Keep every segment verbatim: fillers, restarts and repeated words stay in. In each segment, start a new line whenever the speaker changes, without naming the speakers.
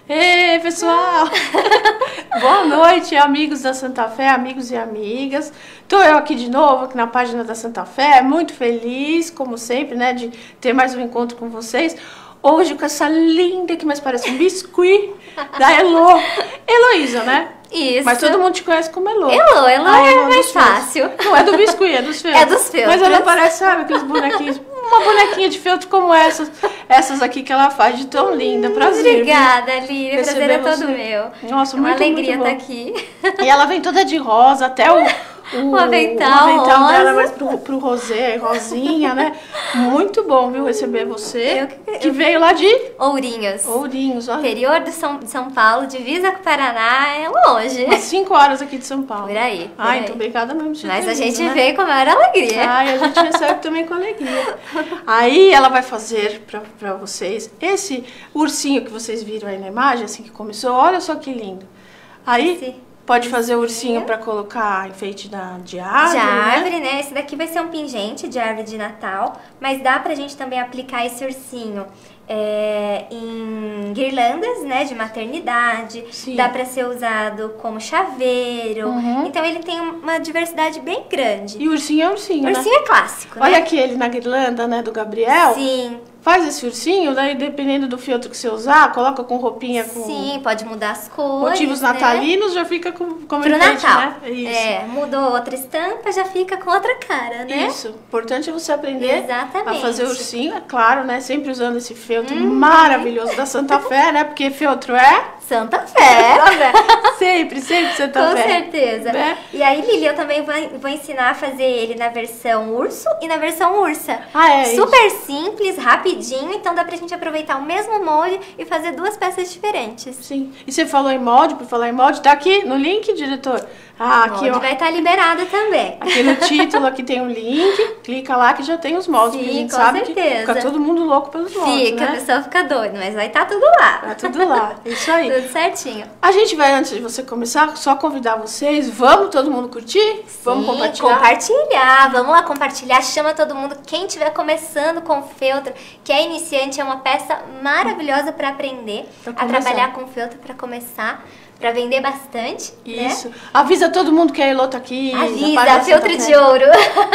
Ei, pessoal! Boa noite, amigos da Santa Fé, amigos e amigas. Tô eu aqui de novo, aqui na página da Santa Fé, muito feliz, como sempre, né, de ter mais um encontro com vocês. Hoje com essa linda, que mais parece um biscuit, da Elo. Heloísa, né?
Isso.
Mas todo mundo te conhece como Elo.
Elo, Elo
ah,
é
Elo
mais fácil.
Não é do biscuit, é dos feltros.
É dos feltros.
Mas ela parece, sabe, aqueles bonequinhos. Uma bonequinha de feltro como essas, essas aqui que ela faz, de tão linda. Prazer.
Obrigada, Lívia. Prazer é todo
você.
meu.
Nossa,
é uma
muito,
alegria
muito
estar aqui.
E ela vem toda de rosa, até o, o,
o avental,
o avental
rosa.
dela mais pro, pro rosé, rosinha, né? Muito bom, viu, receber você.
Eu,
que
eu,
veio lá de
Ourinhos.
Ourinhos, olha.
Interior de São, de São Paulo, divisa com o Paraná, é longe.
Umas cinco horas aqui de São Paulo.
Por aí. Por
Ai,
aí.
então obrigada mesmo por
Mas
ter
a gente
vindo, né?
veio com a maior alegria.
Ai, a gente recebe também com alegria. Aí ela vai fazer pra, pra vocês esse ursinho que vocês viram aí na imagem, assim que começou. Olha só que lindo. Aí
Esse
pode fazer o ursinho pra colocar enfeite da, de árvore,
de árvore,
né?
né? Esse daqui vai ser um pingente de árvore de Natal, mas dá pra gente também aplicar esse ursinho é, em guirlandas, né, de maternidade.
Sim.
Dá pra ser usado como chaveiro.
Uhum.
Então ele tem uma diversidade bem grande.
E o ursinho é ursinho,
O
né?
ursinho é clássico,
Olha
né?
aquele na guirlanda, né, do Gabriel.
Sim.
Faz esse ursinho, daí dependendo do feltro que você usar, coloca com roupinha com
Sim, pode mudar as cores.
motivos
né?
natalinos, já fica com como
Pro
enfeite,
Natal.
né? Isso.
É, mudou outra estampa, já fica com outra cara, né?
Isso. O importante é você aprender
Exatamente.
a fazer ursinho, é claro, né? Sempre usando esse feltro maravilhoso da Santa Fé, né? Porque feltro é
Santa Fé.
sempre, sempre Santa
Com
Fé.
certeza.
Né?
E aí, Lili, eu também vou, vou ensinar a fazer ele na versão urso e na versão ursa.
Ah, é?
Super simples, rapidinho, então dá pra gente aproveitar o mesmo molde e fazer duas peças diferentes.
Sim. E você falou em molde, por falar em molde, tá aqui no link, diretor? Ah,
O
aqui,
molde
ó.
vai estar liberado também.
Aqui no título, aqui tem um link, clica lá que já tem os moldes,
Sim,
porque a gente
com
sabe
certeza.
que fica todo mundo louco pelos moldes,
Fica, a
né?
pessoa fica doida, mas vai estar tudo lá.
Tá tudo lá, isso aí.
Tudo certinho.
A gente vai, antes de você começar, só convidar vocês, vamos todo mundo curtir? Vamos
Sim,
compartilhar?
compartilhar. Vamos lá compartilhar. Chama todo mundo. Quem estiver começando com feltro, que é iniciante, é uma peça maravilhosa para aprender
Pra
a
começar.
trabalhar com feltro para começar, para vender bastante.
Isso.
Né?
Avisa todo mundo que a Elô tá aqui. na
Avisa,
página
feltro
Santa
de
Fé.
ouro.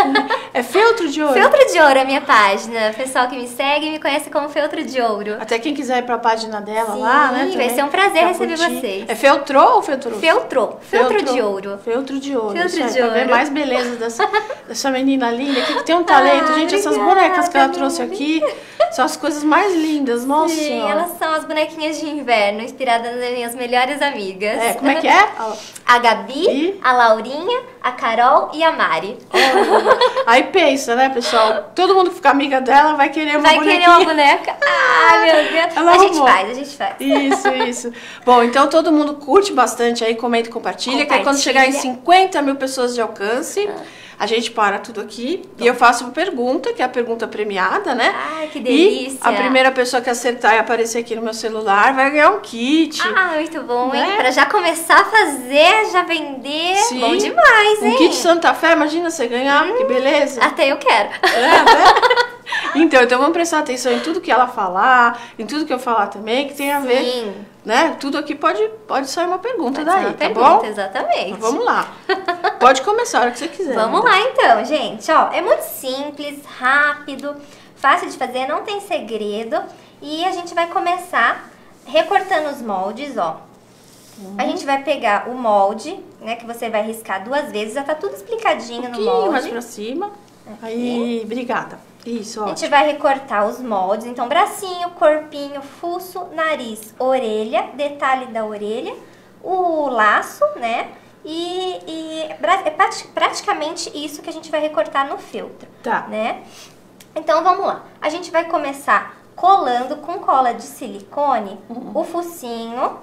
É feltro de ouro?
Feltro de ouro é a minha página. O pessoal que me segue me conhece como Feltro de Ouro.
Até quem quiser ir pra página dela
Sim,
lá, né?
vai
também,
ser um prazer
pra
receber
curtir.
vocês.
É feltrou ou feltro?
Feltro. Feltro de ouro.
Feltro de ouro.
Feltro
isso aí,
de
pra ver
ouro.
mais beleza dessa, dessa menina linda aqui, que tem um talento.
Ah,
Gente, essas
obrigada,
bonecas que ela
Lili.
trouxe aqui são as coisas mais lindas. Nossa
Sim,
Senhora.
elas são as bonequinhas de inverno, inspiradas nas minhas melhores amigas.
É, como é que é?
A Gabi,
E?
a Laurinha, a Carol e a Mari.
Olha, aí pensa, né, pessoal? Todo mundo que fica amiga dela vai querer uma
Vai
bonequinha.
querer uma boneca? Ai, meu Deus.
Ela
a gente
arrumou.
faz, a gente faz.
Isso, isso. Bom, então todo mundo curte bastante aí, comenta e compartilha, que aí quando chegar em
Compartilha.
cinquenta mil pessoas de alcance, a gente para tudo aqui e eu faço uma pergunta, que é a pergunta premiada, né?
Ai, que delícia.
E a primeira pessoa que acertar e aparecer aqui no meu celular vai ganhar um kit.
Ah, muito bom, hein?
Né?
Pra já começar a fazer, já vender.
Sim.
Bom demais, hein?
Um kit Santa Fé, imagina você ganhar, que beleza.
Até eu quero.
É, né? Então, então vamos prestar atenção em tudo que ela falar, em tudo que eu falar também, que tem a ver,
Sim.
né? Tudo aqui pode, pode sair uma pergunta
Pode ser
daí,
uma
tá
pergunta,
bom?
exatamente.
Então, vamos lá. Pode começar a hora que você quiser.
Vamos lá então, gente. Ó, é muito simples, rápido, fácil de fazer, não tem segredo. E a gente vai começar recortando os moldes, ó.
Uhum.
A gente vai pegar o molde, né, que você vai riscar duas vezes, já tá tudo explicadinho
Um
no
pouquinho
molde.
mais pra cima. Aí, obrigada. Isso,
A
ó.
gente vai recortar os moldes, então bracinho, corpinho, fuço, nariz, orelha, detalhe da orelha, o laço, né? E, e é prati- praticamente isso que a gente vai recortar no feltro,
Tá.
né? Então vamos lá. A gente vai começar colando com cola de silicone o focinho.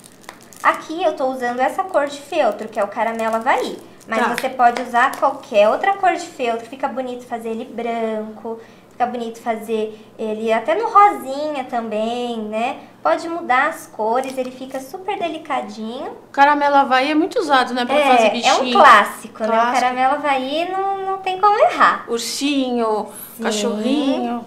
Aqui eu tô usando essa cor de feltro, que é o caramelo Havaí. Mas
Tá.
você pode usar qualquer outra cor de feltro. Fica bonito fazer ele branco, fica bonito fazer ele até no rosinha também, né? Pode mudar as cores, ele fica super delicadinho.
O caramelo Havaí é muito usado, né? Pra fazer
É, é
bichinho.
um clássico, né? O
Clássico.
caramelo Havaí não, não tem como errar.
Ursinho,
Sim.
cachorrinho.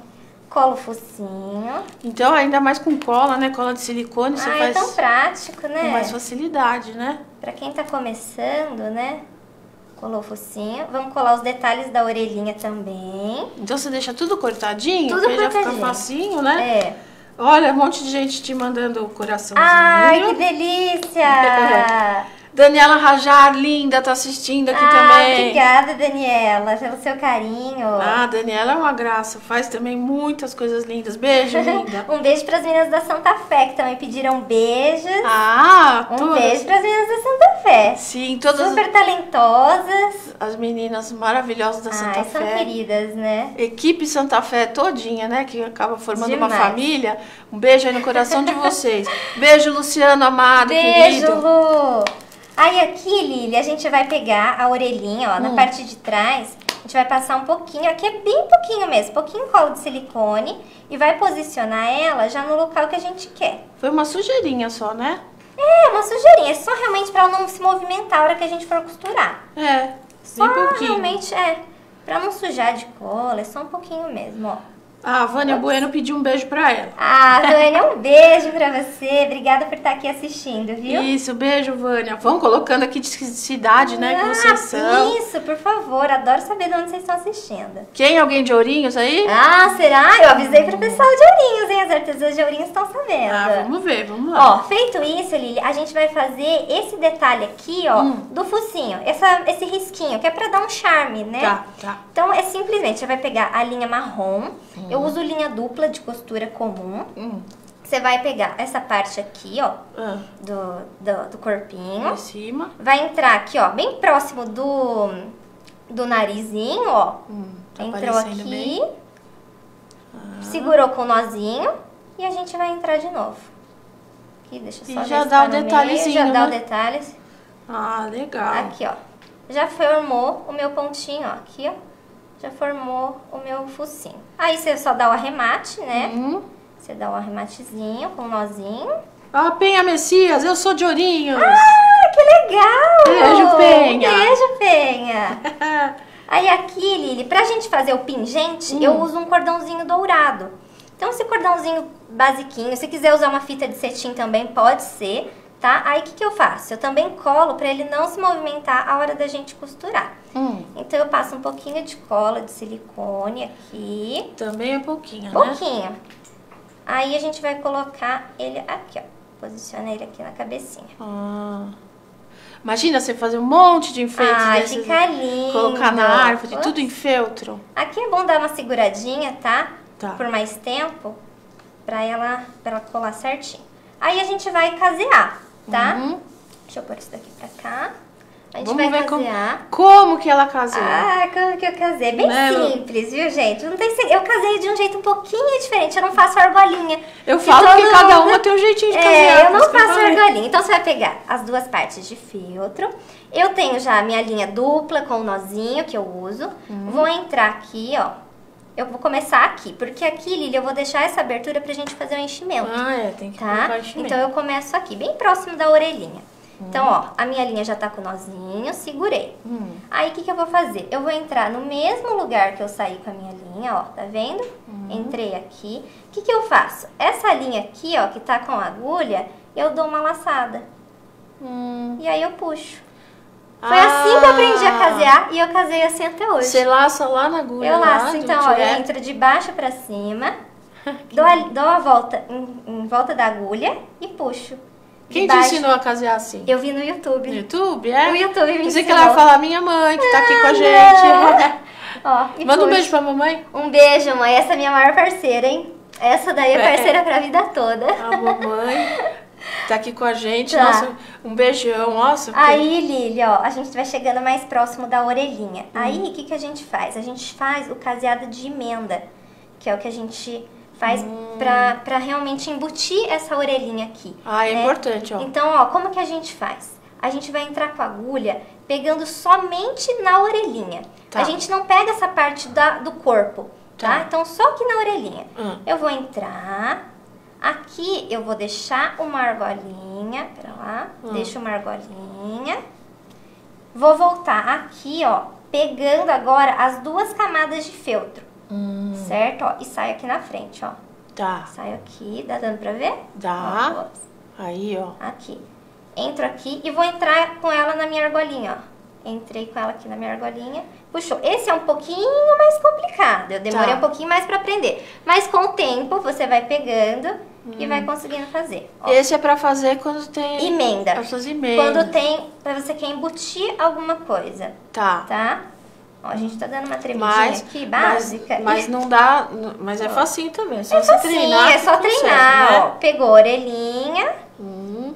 colo o focinho.
Então, ainda mais com cola, né? Cola de silicone, você
Ah,
faz
é tão prático, né?
com mais facilidade, né?
Pra quem tá começando, né? Colou o focinho. Vamos colar os detalhes da orelhinha também.
Então, você deixa tudo cortadinho?
Tudo
porque já
cortadinho.
fica facinho, né?
É.
Olha, um monte de gente te mandando o coraçãozinho.
Ai, que delícia!
Daniela Rajar, linda, tá assistindo aqui
ah,
também.
Obrigada, Daniela, pelo seu carinho.
Ah, a Daniela é uma graça, faz também muitas coisas lindas. Beijo, linda.
Um beijo para as meninas da Santa Fé, que também pediram beijos.
Ah,
Um
todas.
beijo para as meninas da Santa Fé.
Sim, todas
Super talentosas.
as meninas maravilhosas da Santa
Ai,
Fé.
são queridas, né?
Equipe Santa Fé todinha, né? Que acaba formando
Demais.
uma família. Um beijo aí no coração de vocês. Beijo, Luciano amado,
Beijo,
querido.
Lu! Aí aqui, Lili, a gente vai pegar a orelhinha, ó,
Hum.
na parte de trás. A gente vai passar um pouquinho, aqui é bem pouquinho mesmo, pouquinho colo de silicone. E vai posicionar ela já no local que a gente quer.
Foi uma sujeirinha só, né?
É, uma sujeirinha, é só realmente pra ela não se movimentar a hora que a gente for costurar.
É,
Só
bem pouquinho.
realmente, é, pra não sujar de cola, é só um pouquinho mesmo, ó.
A Vânia Bueno pediu um beijo pra ela.
Ah, Vânia, um beijo pra você. Obrigada por estar aqui assistindo, viu?
Isso, beijo, Vânia. Vão colocando aqui de cidade, né, que
Ah,
vocês são.
isso, por favor. Adoro saber de onde vocês estão assistindo.
Quem? Alguém de Ourinhos aí?
Ah, será? Eu avisei pro pessoal de Ourinhos, hein? As artesãs de Ourinhos estão sabendo.
Ah, vamos ver, vamos lá.
Ó, feito isso, Lili, a gente vai fazer esse detalhe aqui, ó,
Hum.
do focinho. Essa, esse risquinho, que é pra dar um charme, né?
Tá, tá.
Então, é simplesmente, você vai pegar a linha marrom. Eu uso linha dupla de costura comum.
Hum.
Você vai pegar essa parte aqui, ó,
Ah,
do, do, do corpinho.
em cima.
Vai entrar aqui, ó, bem próximo do, do narizinho, ó.
Hum, tá
Entrou
aparecendo
aqui.
bem.
Segurou com o nozinho. E a gente vai entrar de novo. Aqui, deixa eu
E
só
já
ver se
dá
tá
o
no meio,
detalhezinho,
Já dá
né?
o detalhe.
Ah, legal.
Aqui, ó. Já formou o meu pontinho, ó. Aqui, ó. Já formou o meu focinho. Aí você só dá o arremate, né?
Hum.
Você dá o arrematezinho com o nozinho.
Ah, Penha Messias, eu sou de Ourinhos.
Ah, que legal!
Beijo, Penha.
Beijo, Penha! Aí aqui, Lili, pra gente fazer o pingente,
Hum.
eu uso um cordãozinho dourado. Então, esse cordãozinho basiquinho, se quiser usar uma fita de cetim também, pode ser, tá? Aí, o que que eu faço? Eu também colo pra ele não se movimentar a hora da gente costurar.
Hum,
Então, eu passo um pouquinho de cola de silicone aqui.
também é pouquinho, né?
Pouquinho. Aí, a gente vai colocar ele aqui, ó. Posiciona ele aqui na cabecinha.
Ah. Imagina você fazer um monte de enfeites
Ai,
desses,
fica lindo.
colocar na árvore,
Nossa.
tudo em feltro.
Aqui é bom dar uma seguradinha, tá?
Tá.
Por mais tempo, pra ela, pra ela colar certinho. Aí a gente vai casear, tá?
Uhum.
Deixa eu pôr isso daqui pra cá. A gente
Vamos
vai
ver como,
casear.
como que ela casou.
Ah, como que eu casei? Bem
Né, Lu?
simples, viu, gente? Não tem segredo. Eu casei de um jeito um pouquinho diferente. Eu não faço argolinha.
Eu
Que
falo que
todo
cada
mundo-
uma tem um jeitinho de
É,
casear.
eu
por
não
isso que eu
faço
falei.
argolinha. Então você vai pegar as duas partes de feltro. Eu tenho já a minha linha dupla com o nozinho que eu uso.
Uhum.
Vou entrar aqui, ó. Eu vou começar aqui, porque aqui, Lili, eu vou deixar essa abertura pra gente fazer o enchimento,
Ah, é, tem que
tá?
colocar enchimento.
Então eu começo aqui, bem próximo da orelhinha. Então, ó, a minha linha já tá com o nozinho, segurei.
Hum.
Aí, o que que eu vou fazer? Eu vou entrar no mesmo lugar que eu saí com a minha linha, ó, tá vendo?
Uhum.
Entrei aqui. O que que eu faço? Essa linha aqui, ó, que tá com a agulha, eu dou uma laçada.
Hum.
E aí eu puxo. Foi assim que eu aprendi a casear e eu casei assim até hoje.
Você laça lá na agulha.
Eu
lá,
laço,
do
então, ó, eu
direto.
entro de baixo pra cima, dou a, dou a volta em, em volta da agulha e puxo. De
Quem te
baixo-
ensinou a casear assim?
Eu vi no YouTube.
No YouTube, é?
O YouTube me
Pensei que
ensinou.
ela ia falar minha mãe, que tá aqui com a
Ah,
gente.
Ó, e
Manda um
puxo.
beijo pra mamãe.
Um beijo, mãe. Essa é a minha maior parceira, hein? Essa daí é
É.
parceira pra vida toda.
A mamãe tá aqui com a gente.
Tá.
Nossa, um beijão. Nossa, porque-
Aí, Lili, ó, a gente vai chegando mais próximo da orelhinha.
Hum.
Aí, o que, que a gente faz? A gente faz o caseado de emenda, que é o que a gente faz
Hum.
pra, pra realmente embutir essa orelhinha aqui.
Ah, é
né?
importante, ó.
Então, ó, como que a gente faz? A gente vai entrar com a agulha pegando somente na orelhinha.
Tá.
A gente não pega essa parte da, do corpo, tá?
Tá.
Então, só aqui na orelhinha.
Hum.
Eu vou entrar... Aqui eu vou deixar uma argolinha, pera lá,
Hum.
deixo uma argolinha. Vou voltar aqui, ó, pegando agora as duas camadas de feltro. Hum. Certo? Ó, e saio aqui na frente, ó.
Tá.
Saio aqui, dá dando pra ver?
Dá. Ó, aí, ó.
Aqui. Entro aqui e vou entrar com ela na minha argolinha, ó. Entrei com ela aqui na minha argolinha. Puxou. Esse é um pouquinho mais complicado. Eu demorei tá. um pouquinho mais pra aprender. Mas com o tempo, você vai pegando hum. e vai conseguindo fazer.
Ó. Esse é pra fazer quando tem...
Emenda.
As suas emendas.
Quando tem... Você quer embutir alguma coisa.
Tá.
Tá? Ó, a gente tá dando uma tremidinha
mas,
aqui, básica.
Mas, mas não dá... Mas é facinho também. É só
é
você
facinho,
treinar.
É só treinar. Consegue, né? Ó, pegou a orelhinha.
Hum.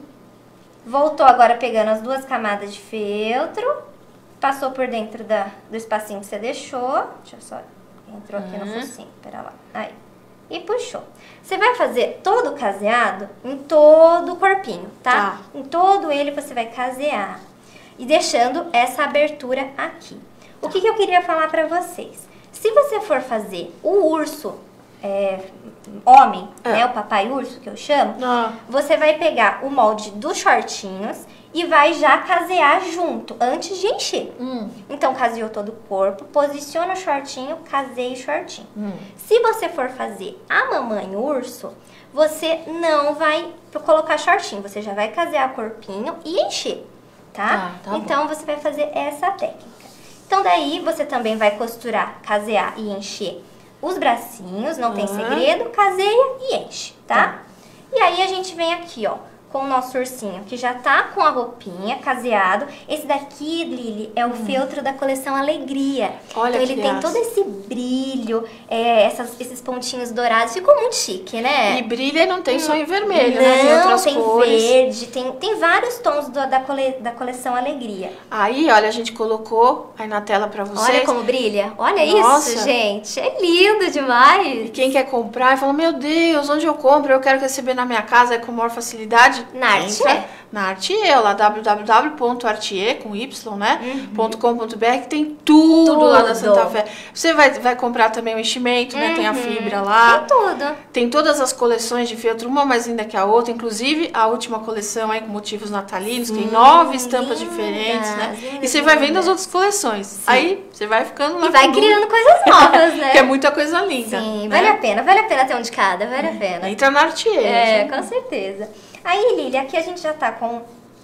Voltou agora pegando as duas camadas de feltro. Passou por dentro da, do espacinho que você deixou. Deixa eu só... Entrou aqui uhum. no focinho. Pera lá. Aí. E puxou. Você vai fazer todo o caseado em todo o corpinho, tá? tá? Em todo ele você vai casear. E deixando essa abertura aqui. O que, que eu queria falar pra vocês? Se você for fazer o urso... É, homem, é. né? O papai urso, que eu chamo. Ah. Você vai pegar o molde dos shortinhos e vai já casear junto, antes de encher. Hum. Então, caseou todo o corpo, posiciona o shortinho, caseia o shortinho. Hum. Se você for fazer a mamãe urso, você não vai colocar shortinho, você já vai casear o corpinho e encher, tá? Ah, tá então, bom. Você vai fazer essa técnica. Então, daí, você também vai costurar, casear e encher os bracinhos, não uhum. tem segredo, caseia e enche, tá? tá? E aí a gente vem aqui, ó, com o nosso ursinho, que já tá com a roupinha, caseado. Esse daqui, Lili, é o hum. feltro da coleção Alegria.
Olha,
então ele tem todo esse brilho, é, essas, esses pontinhos dourados. Ficou muito chique, né?
E brilha e não tem hum. só em vermelho,
não,
né? Tem outras
tem
cores.
verde, tem, tem vários tons do, da, cole, da coleção Alegria.
Aí, olha, a gente colocou aí na tela pra vocês.
Olha como brilha. Olha
Nossa.
isso, gente. É lindo demais.
E quem quer comprar, fala, meu Deus, onde eu compro? Eu quero receber na minha casa com maior facilidade.
Na Artier.
Na Artier, lá w w w ponto artier, com Y, né? Uhum. .com.br, que tem tudo, tudo lá da Santa Fé. Você vai, vai comprar também o enchimento, né? Uhum. Tem a fibra lá.
Tem tudo.
Tem todas as coleções de feltro, uma mais linda que a outra. Inclusive, a última coleção aí com motivos natalinos, Sim, tem nove estampas linda, diferentes, né? Linda, e você vai vendo as outras coleções. Sim. Aí, você vai ficando lá.
E vai criando coisas novas, né?
Que é muita coisa linda.
Sim,
né?
vale a pena. Vale a pena ter um de cada, vale a pena.
Entra na Artier.
É, gente. Com certeza. Aí, Lili, aqui a gente já tá com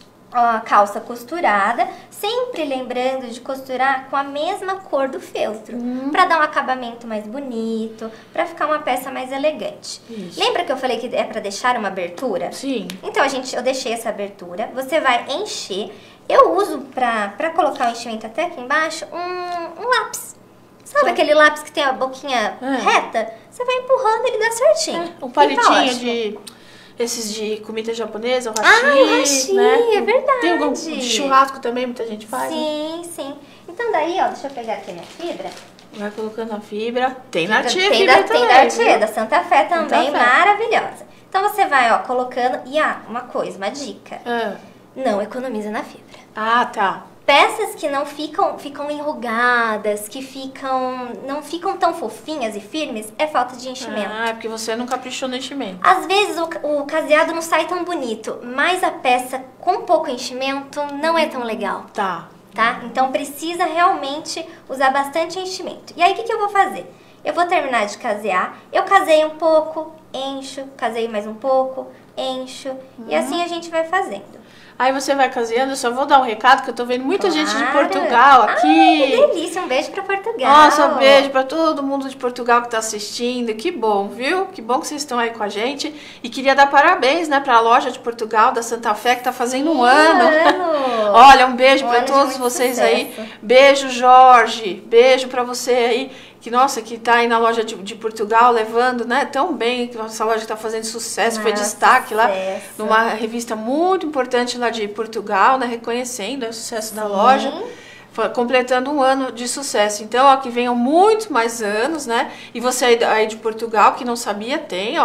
a calça costurada, sempre lembrando de costurar com a mesma cor do feltro, hum. pra dar um acabamento mais bonito, pra ficar uma peça mais elegante. Isso. Lembra que eu falei que é pra deixar uma abertura?
Sim.
Então, a gente, eu deixei essa abertura, você vai encher. Eu uso pra, pra colocar o enchimento até aqui embaixo, um, um lápis. Sabe Sim. aquele lápis que tem a boquinha é. reta? Você vai empurrando, ele dá certinho.
É. Um palitinho tá de... Esses de comida japonesa, o hashi,
ah, o hashi,
né?
É verdade.
Tem algum de churrasco também, muita gente faz.
Sim, né? sim. Então daí, ó, deixa eu pegar aqui a minha fibra.
Vai colocando a fibra. Tem na
Artier,
fibra
fibra
também.
Tem da Artier, da Santa Fé também,
Santa Fé.
Maravilhosa. Então você vai, ó, colocando... E ah, uma coisa, uma dica.
Ah.
Não economiza na fibra.
Ah, tá.
Peças que não ficam, ficam enrugadas, que ficam, não ficam tão fofinhas e firmes, é falta de enchimento.
Ah, é porque você não caprichou no enchimento.
Às vezes o, o caseado não sai tão bonito, mas a peça com pouco enchimento não é tão legal.
Tá.
Tá? Então precisa realmente usar bastante enchimento. E aí o que, que eu vou fazer? Eu vou terminar de casear, eu casei um pouco, encho, casei mais um pouco, encho, hum. e assim a gente vai fazendo.
Aí você vai caseando, eu só vou dar um recado, que eu tô vendo muita claro. gente de Portugal aqui.
Ai, que delícia, um beijo pra Portugal.
Nossa, um beijo pra todo mundo de Portugal que tá assistindo, que bom, viu? Que bom que vocês estão aí com a gente. E queria dar parabéns, né, pra loja de Portugal, da Santa Fé, que tá fazendo um ano.
ano.
Olha, um beijo
um
pra todos vocês
sucesso.
aí. Beijo, Jorge, beijo pra você aí. Que, nossa, que tá aí na loja de, de Portugal levando, né, tão bem, que essa loja tá fazendo sucesso, nossa, foi destaque lá, sucesso. Numa revista muito importante lá de Portugal, né, reconhecendo o sucesso da Sim. loja, foi, completando um ano de sucesso. Então, ó, que venham muito mais anos, né, e você aí, aí de Portugal, que não sabia, tem, ó,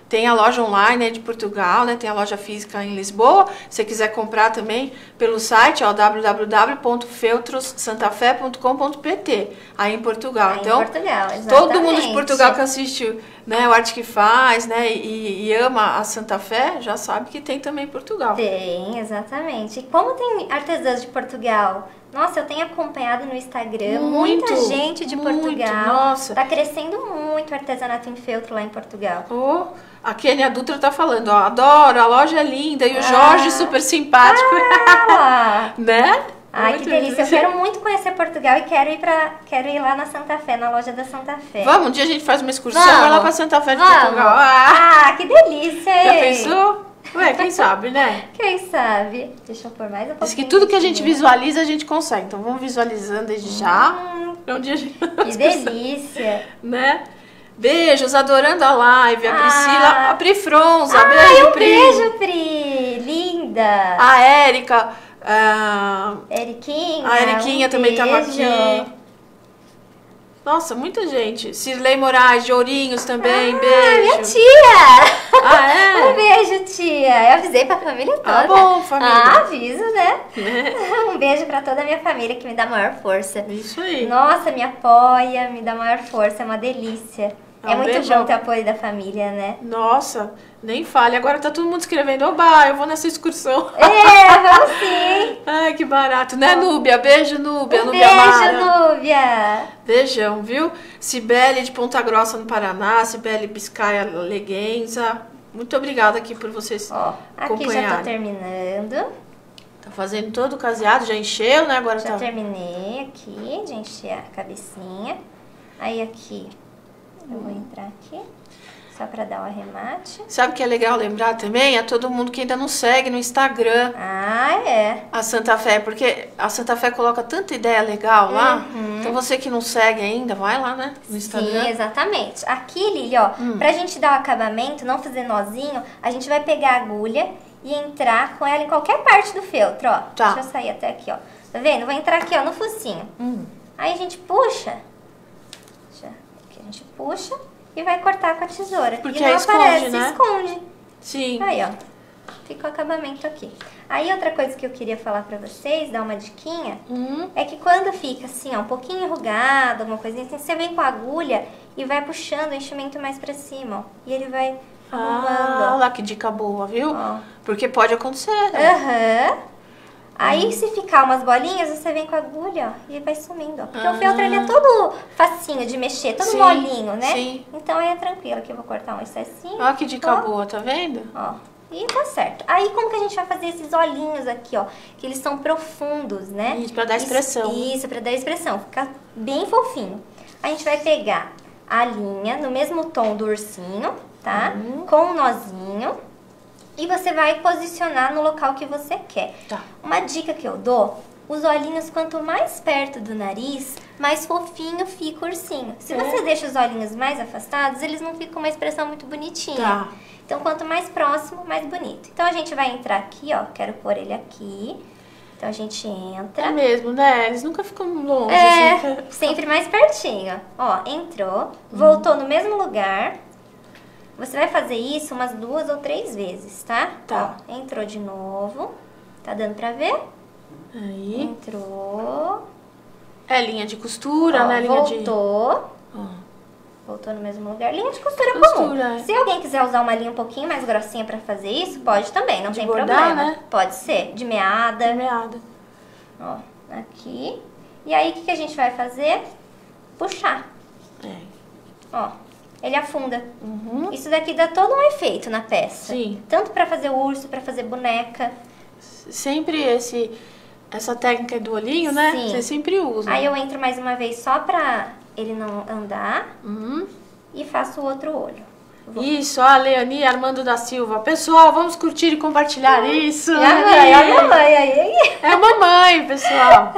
Tem a loja online, né, de Portugal, né? Tem a loja física em Lisboa. Se você quiser comprar também pelo site, ó, w w w ponto feltros santa fé ponto com ponto p t, aí em Portugal.
Aí
então,
em Portugal, exatamente.
Todo mundo de Portugal que assiste, né, o Arte que Faz, né, e, e ama a Santa Fé, já sabe que tem também em Portugal.
Tem, exatamente. E como tem artesãs de Portugal? Nossa, eu tenho acompanhado no Instagram
Muito,
muita gente de
muito,
Portugal.
nossa.
Tá crescendo muito o artesanato em feltro lá em Portugal.
Oh, a Kênia Dutra tá falando, ó, adoro, a loja é linda e o
Ah.
Jorge super simpático.
Ah,
Né?
ai,
Muito
que delícia. Eu
delícia.
quero muito conhecer Portugal e quero ir, pra, quero ir lá na Santa Fé, na loja da Santa Fé.
Vamos, um dia a gente faz uma excursão,
Vamos.
vai lá pra Santa Fé de
Vamos.
Portugal. Ah,
Ah, que delícia,
já
hein?
pensou? Ué, quem sabe, né?
Quem sabe? Deixa eu pôr mais um pouquinho.
Diz que tudo que a gente
aqui.
visualiza, a gente consegue. Então vamos visualizando desde já.
Hum,
Pra um dia a gente
que delícia.
né? Beijos, adorando a live. A
Ah.
Priscila, a Pri Fronza,
Ai,
beijo,
um
Pri.
beijo, Pri. Linda.
A Érica, a,
Eriquinha.
a Eriquinha
um
também estava
beijo.
aqui. Nossa, muita gente. Cirlei Moraes, de Ourinhos também,
Ah,
beijo.
minha tia.
Ah, é?
Um beijo, tia. Eu avisei pra família toda.
Ah, bom, família.
Ah, aviso, né?
É.
Um beijo pra toda a minha família que me dá maior força.
Isso aí.
Nossa, me apoia, me dá maior força, é uma delícia.
Ah,
é muito
beijão.
bom ter apoio da família, né?
Nossa, nem fale. Agora tá todo mundo escrevendo, oba, eu vou nessa excursão.
É, vamos sim.
Ai, que barato. Né, Núbia? Beijo, Núbia.
Um
Núbia
beijo,
Mara.
Núbia.
Beijão, viu? Cibele de Ponta Grossa, no Paraná. Cibele Biscaia Leguenza. Muito obrigada aqui por vocês
Ó, aqui já tô
acompanharem.
terminando.
Tá fazendo todo o caseado, já encheu, né? Agora
Já
tá...
terminei aqui de encher a cabecinha. Aí aqui, eu vou entrar aqui, só pra dar o arremate.
Sabe o que é legal lembrar também? É todo mundo que ainda não segue no Instagram
Ah, é.
a Santa Fé, porque a Santa Fé coloca tanta ideia legal lá.
Uhum.
Então você que não segue ainda, vai lá, né? No Instagram.
Sim, exatamente. Aqui, Lili, ó,
Hum.
pra gente dar o acabamento, não fazer nozinho, a gente vai pegar a agulha e entrar com ela em qualquer parte do feltro, ó.
Tá.
Deixa eu sair até aqui, ó. Tá vendo? Vou entrar aqui, ó, no focinho.
Hum.
Aí a gente puxa. Deixa, aqui a gente puxa e vai cortar com a tesoura.
Porque
e não
aí esconde,
aparece,
né?
esconde.
Sim.
Aí, ó. Fica o acabamento aqui. Aí outra coisa que eu queria falar pra vocês, dar uma diquinha,
Hum.
é que quando fica assim, ó, um pouquinho enrugado, alguma coisinha assim, você vem com a agulha e vai puxando o enchimento mais pra cima, ó. E ele vai
Ah,
arrumando, ó.
lá que dica boa, viu?
Ó.
Porque pode acontecer, né?
Aham. Aí se ficar umas bolinhas, você vem com a agulha, ó, e vai sumindo, ó. Porque
Ah.
o feltro ele é todo facinho de mexer, todo
Sim,
molinho, né?
sim.
Então aí é tranquilo. Aqui eu vou cortar um excessinho.
Olha que dica
ó.
boa, tá vendo?
Ó, e tá certo. Aí como que a gente vai fazer esses olhinhos aqui, ó? Que eles são profundos, né?
Isso, pra dar expressão.
Isso, isso, pra dar expressão. Ficar bem fofinho. A gente vai pegar a linha no mesmo tom do ursinho, tá?
Uhum.
Com um nozinho. E você vai posicionar no local que você quer.
Tá.
Uma dica que eu dou, os olhinhos quanto mais perto do nariz, mais fofinho fica o ursinho. Se
É.
você deixa os olhinhos mais afastados, eles não ficam uma expressão muito bonitinha.
Tá.
Então, quanto mais próximo, mais bonito. Então, a gente vai entrar aqui, ó. Quero pôr ele aqui. Então, a gente entra.
É mesmo, né? Eles nunca ficam longe.
É,
assim.
sempre mais pertinho. Ó, entrou, voltou no mesmo lugar. Você vai fazer isso umas duas ou três vezes, tá?
Tá.
Ó, entrou de novo. Tá dando pra ver?
Aí.
Entrou.
É linha de costura,
Ó,
né? Linha de...
voltou.
Ó.
Voltou no mesmo lugar. Linha de costura,
Costura,
comum.
é.
Se alguém quiser usar uma linha um pouquinho mais grossinha pra fazer isso, pode também, não
De
tem
bordar,
problema.
né?
Pode ser. De meada.
Meada.
Ó, aqui. E aí, o que, que a gente vai fazer? Puxar.
É.
Ó, ele afunda.
Uhum.
Isso daqui dá todo um efeito na peça.
Sim.
Tanto pra fazer urso, pra fazer boneca.
Sempre esse... Essa técnica do olhinho, né?
Sim.
Você sempre usa.
Aí eu entro mais uma vez só pra ele não andar
Uhum.
e faço o outro olho. Vou-
Isso, ó, a Leoni Armando da Silva. Pessoal, vamos curtir e compartilhar isso.
E a mãe, a mamãe aí.
É a mamãe, pessoal.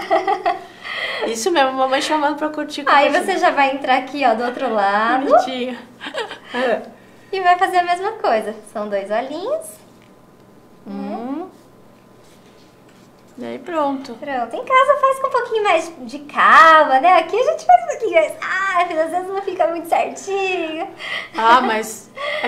Isso mesmo, a mamãe chamando pra curtir e
Aí
compartilhar.
você já vai entrar aqui, ó, do outro lado.
Bonitinho. É.
E vai fazer a mesma coisa. São dois olhinhos.
Hum. E aí pronto.
Pronto. Em casa faz com um pouquinho mais de calma, né? Aqui a gente faz um pouquinho mais. Ah, às vezes não fica muito certinho.
Ah, mas é que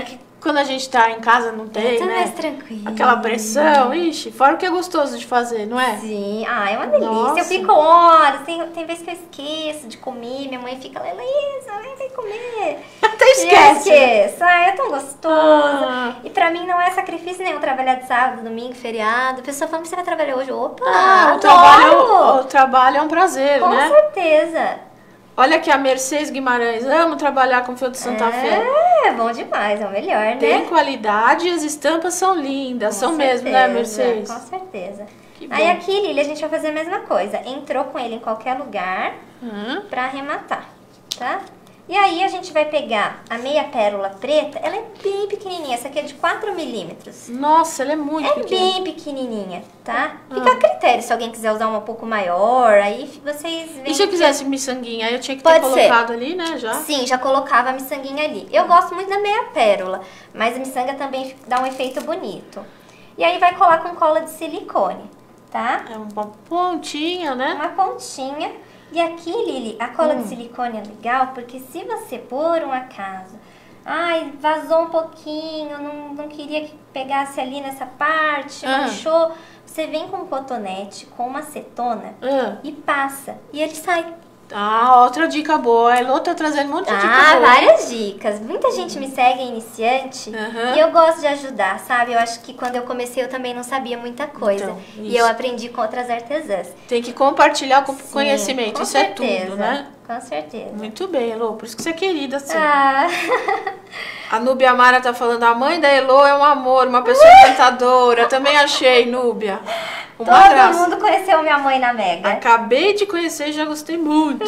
quando a gente tá em casa não tem,
É tudo
né?
mais tranquilo.
Aquela pressão, ixi, fora o que é gostoso de fazer, não é?
Sim, ah, é uma delícia.
Nossa.
Eu fico horas, tem, tem vezes que eu esqueço de comer, minha mãe fica lá, Heloísa, vem, vem comer.
Até
E eu
esquece.
esqueço, ah, é tão gostoso.
Ah.
E pra mim não é sacrifício nenhum trabalhar de sábado, domingo, feriado. A pessoa fala, você vai trabalhar hoje? Opa,
Ah, o
adoro!
trabalho, o trabalho é um prazer,
Com
né?
certeza.
Olha aqui a Mercedes Guimarães, amo trabalhar com feltro Santa Fé.
É, é bom demais, é o melhor,
Tem
né?
qualidade e as estampas são lindas,
Com
são mesmo, né,
certeza,
Mercedes?
Com certeza.
Que
Aí
bom.
aqui, Lili, a gente vai fazer a mesma coisa. Entrou com ele em qualquer lugar
Hum.
pra arrematar, tá? E aí a gente vai pegar a meia pérola preta, ela é bem pequenininha, essa aqui é de quatro milímetros.
Nossa, ela é muito
É
pequena.
bem pequenininha, tá?
Ah.
Fica a critério, se alguém quiser usar uma um pouco maior, aí vocês veem.
E se eu
que-
quisesse miçanguinha, aí eu tinha que ter
Pode ser.
colocado ali, né, já?
Sim, já colocava a miçanguinha ali. Eu gosto muito da meia pérola, mas a miçanga também dá um efeito bonito. E aí vai colar com cola de silicone, tá?
É uma pontinha, né?
Uma pontinha. E aqui, Lili, a cola de silicone é legal, porque se você, por um acaso, ai, vazou um pouquinho, não, não queria que pegasse ali nessa parte,
Ah.
manchou, você vem com um cotonete, com uma acetona
Ah.
e passa. E ele sai.
Ah, outra dica boa. A Elô tá trazendo um monte de dica
Ah,
boa.
várias dicas. Muita gente me segue, é iniciante,
Aham.
e eu gosto de ajudar, sabe? Eu acho que quando eu comecei eu também não sabia muita coisa.
Então,
e
isso.
eu aprendi com outras artesãs.
Tem que compartilhar com
Sim,
conhecimento.
com
Isso é
certeza,
tudo, né?
Com certeza.
Muito bem, Elô. Por isso que você é querida, assim.
Ah,
A Núbia Mara tá falando, a mãe da Elô é um amor, uma pessoa encantadora. Também achei, Núbia. Uma
todo
graça.
mundo conheceu minha mãe na Mega.
Acabei de conhecer e já gostei muito.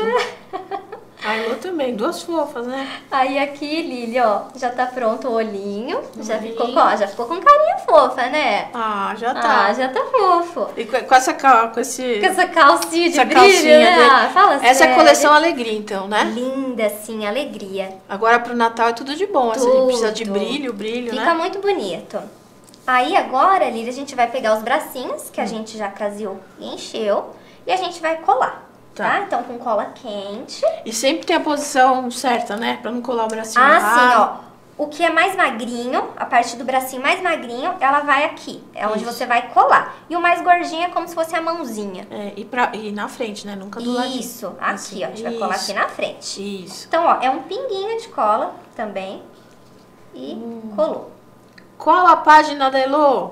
A Elô também, duas fofas, né?
Aí aqui, Lili, ó, já tá pronto o olhinho. Já
Olhinho.
ficou, com- ó, já ficou com carinha fofa, né?
Ah, já tá.
Ah, já tá fofo.
E com, com essa cal- com esse
Com essa calcinha de
essa
brilho,
calcinha
né?
dele.
Ah, fala
Essa é a
sério.
coleção Alegria, então, né?
Linda, assim, alegria.
Agora pro Natal é tudo de bom. Essa
Tudo.
precisa de brilho, brilho,
Fica
né?
muito bonito. Aí agora, Lili, a gente vai pegar os bracinhos, que a gente já craseou e encheu, e a gente vai colar,
Tá.
tá? Então com cola quente.
E sempre tem a posição certa, né? Pra não colar o bracinho
Ah,
errado.
sim, ó. O que é mais magrinho, a parte do bracinho mais magrinho, ela vai aqui. É onde
Isso.
você vai colar. E o mais gordinho é como se fosse a mãozinha.
É, e, pra, e na frente, né? Nunca do ladinho.
Isso, aqui,
Assim,
ó. A gente vai colar
isso.
aqui na frente.
Isso.
Então, ó, é um pinguinho de cola também. E
Hum.
colou.
Qual a página da Elô?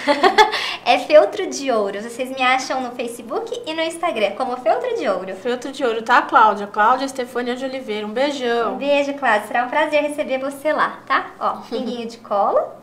É Feltro de Ouro. Vocês me acham no Facebook e no Instagram como Feltro de Ouro.
Feltro de ouro, tá, Cláudia? Cláudia Estefânia de Oliveira. Um
Um
beijão.
beijo, Cláudia. Será um prazer receber você lá, tá? Ó, pinguinho de cola.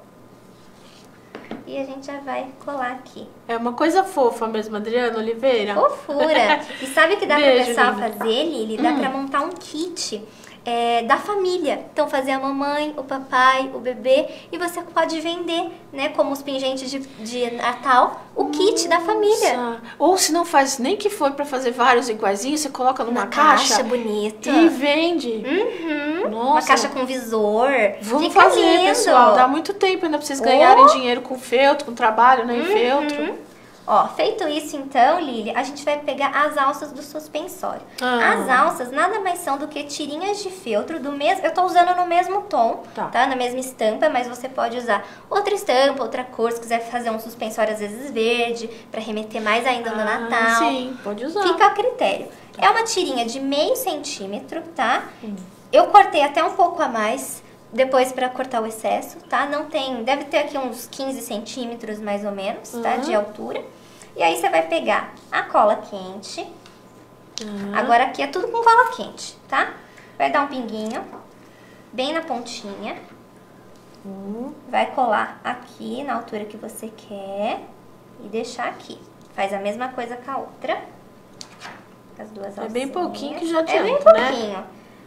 E a gente já vai colar aqui.
É uma coisa fofa mesmo, Adriana Oliveira.
Fofura! E sabe o que dá
Beijo,
pra pessoal
linda.
fazer, Lili? Dá pra montar um kit é, da família. Então fazer a mamãe, o papai, o bebê. E você pode vender, né? Como os pingentes de, de Natal, o kit da família.
Nossa. Ou se não faz nem que for pra fazer vários iguaizinhos, você coloca numa
Uma caixa,
caixa
bonita.
e vende.
Uhum.
Nossa.
Uma caixa com visor.
Vamos
Fica
fazer,
lindo.
pessoal. Dá muito tempo ainda pra vocês ganharem dinheiro com feltro, com trabalho, né? Em feltro.
Uhum. Ó, feito isso então, Lili, a gente vai pegar as alças do suspensório.
Ah.
As alças nada mais são do que tirinhas de feltro do mesmo... Eu tô usando no mesmo tom,
Tá.
tá? Na mesma estampa, mas você pode usar outra estampa, outra cor, se quiser fazer um suspensório às vezes verde, pra remeter mais ainda no
Ah,
Natal.
sim, pode usar.
Fica a critério. É uma tirinha de meio centímetro, tá? Eu cortei até um pouco a mais depois pra cortar o excesso, tá? Não tem... Deve ter aqui uns quinze centímetros mais ou menos, tá?
Uhum.
De altura. E aí você vai pegar a cola quente.
Uhum.
Agora aqui é tudo com cola quente, tá? Vai dar um pinguinho bem na pontinha.
Uhum.
Vai colar aqui na altura que você quer e deixar aqui. Faz a mesma coisa com a outra. As duas
É bem
alcinhas.
pouquinho que já
É bem
adianta, né?
pouquinho.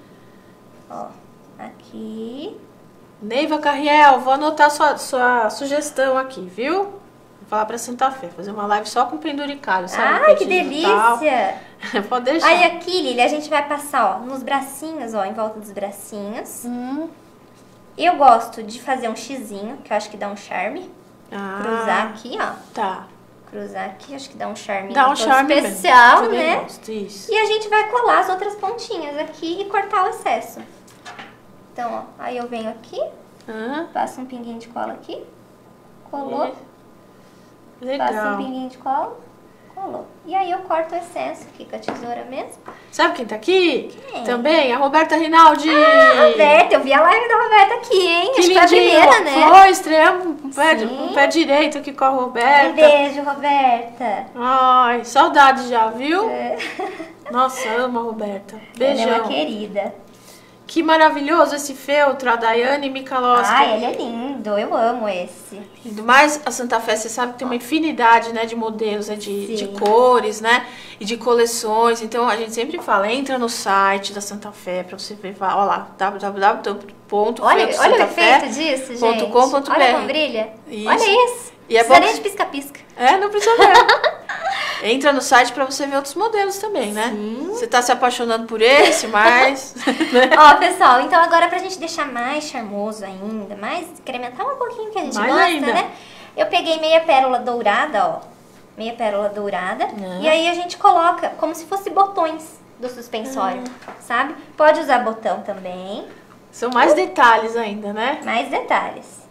Ó, aqui.
Neiva Carriel, vou anotar sua, sua sugestão aqui, viu? Vou falar pra Santa Fé, fazer uma live só com penduricalho, sabe?
Ai, que
Enfeitinho e tal.
delícia!
Pode deixar.
Aí aqui, Lili, a gente vai passar, ó, nos bracinhos, ó, em volta dos bracinhos.
Hum.
Eu gosto de fazer um xizinho, que eu acho que dá um charme.
Ah,
Cruzar aqui, ó.
Tá.
Cruzar aqui, acho que dá um charme
Dá um
todo
charme
especial,
mesmo. Também
né?
gosto, isso.
E a gente vai colar as outras pontinhas aqui e cortar o excesso. Então, ó, aí eu venho aqui,
Ah,
Passa um pinguinho de cola aqui. Colou.
legal.
Passa um pinguinho de cola. Colou. E aí eu corto o excesso aqui com a tesoura mesmo.
Sabe quem tá aqui?
Quem?
Também, a Roberta Rinaldi.
Ah, Roberta, eu vi a live da Roberta aqui, hein?
Que
Acho que foi a
lindinho.
primeira, né?
Foi, estreamos um pé,
Sim.
um pé direito aqui com a
Um
Roberta.
beijo, Roberta.
Ai, saudade já, viu?
É.
Nossa, amo a Roberta.
Ela é
Beijão.
uma querida.
Que maravilhoso esse feltro, a Daiane Michalowski.
Ai, ele é lindo, eu amo esse.
Lindo. Mas a Santa Fé, você sabe que tem uma infinidade, né, de modelos, né, de, de
Sim.
cores, né, e de coleções. Então a gente sempre fala, entra no site da Santa Fé pra você ver, olha lá, w w w ponto
Olha,
feltro
olha o
santa fé
efeito disso, gente.
ponto com ponto b r.
Olha como brilha.
Isso.
Olha isso.
E é
Precisa
bom
nem
que-
de pisca-pisca.
É, não precisa ver. Entra no site pra você ver outros modelos também, né?
Sim.
Você tá se apaixonando por esse, mas... né?
Ó, pessoal, então agora pra gente deixar mais charmoso ainda, mais incrementar um pouquinho que a gente
Mais
gosta,
ainda.
né? Eu peguei meia pérola dourada, ó. Meia pérola dourada.
Ah.
E aí a gente coloca como se fosse botões do suspensório, sabe? Pode usar botão também.
São mais detalhes ainda, né?
Mais detalhes.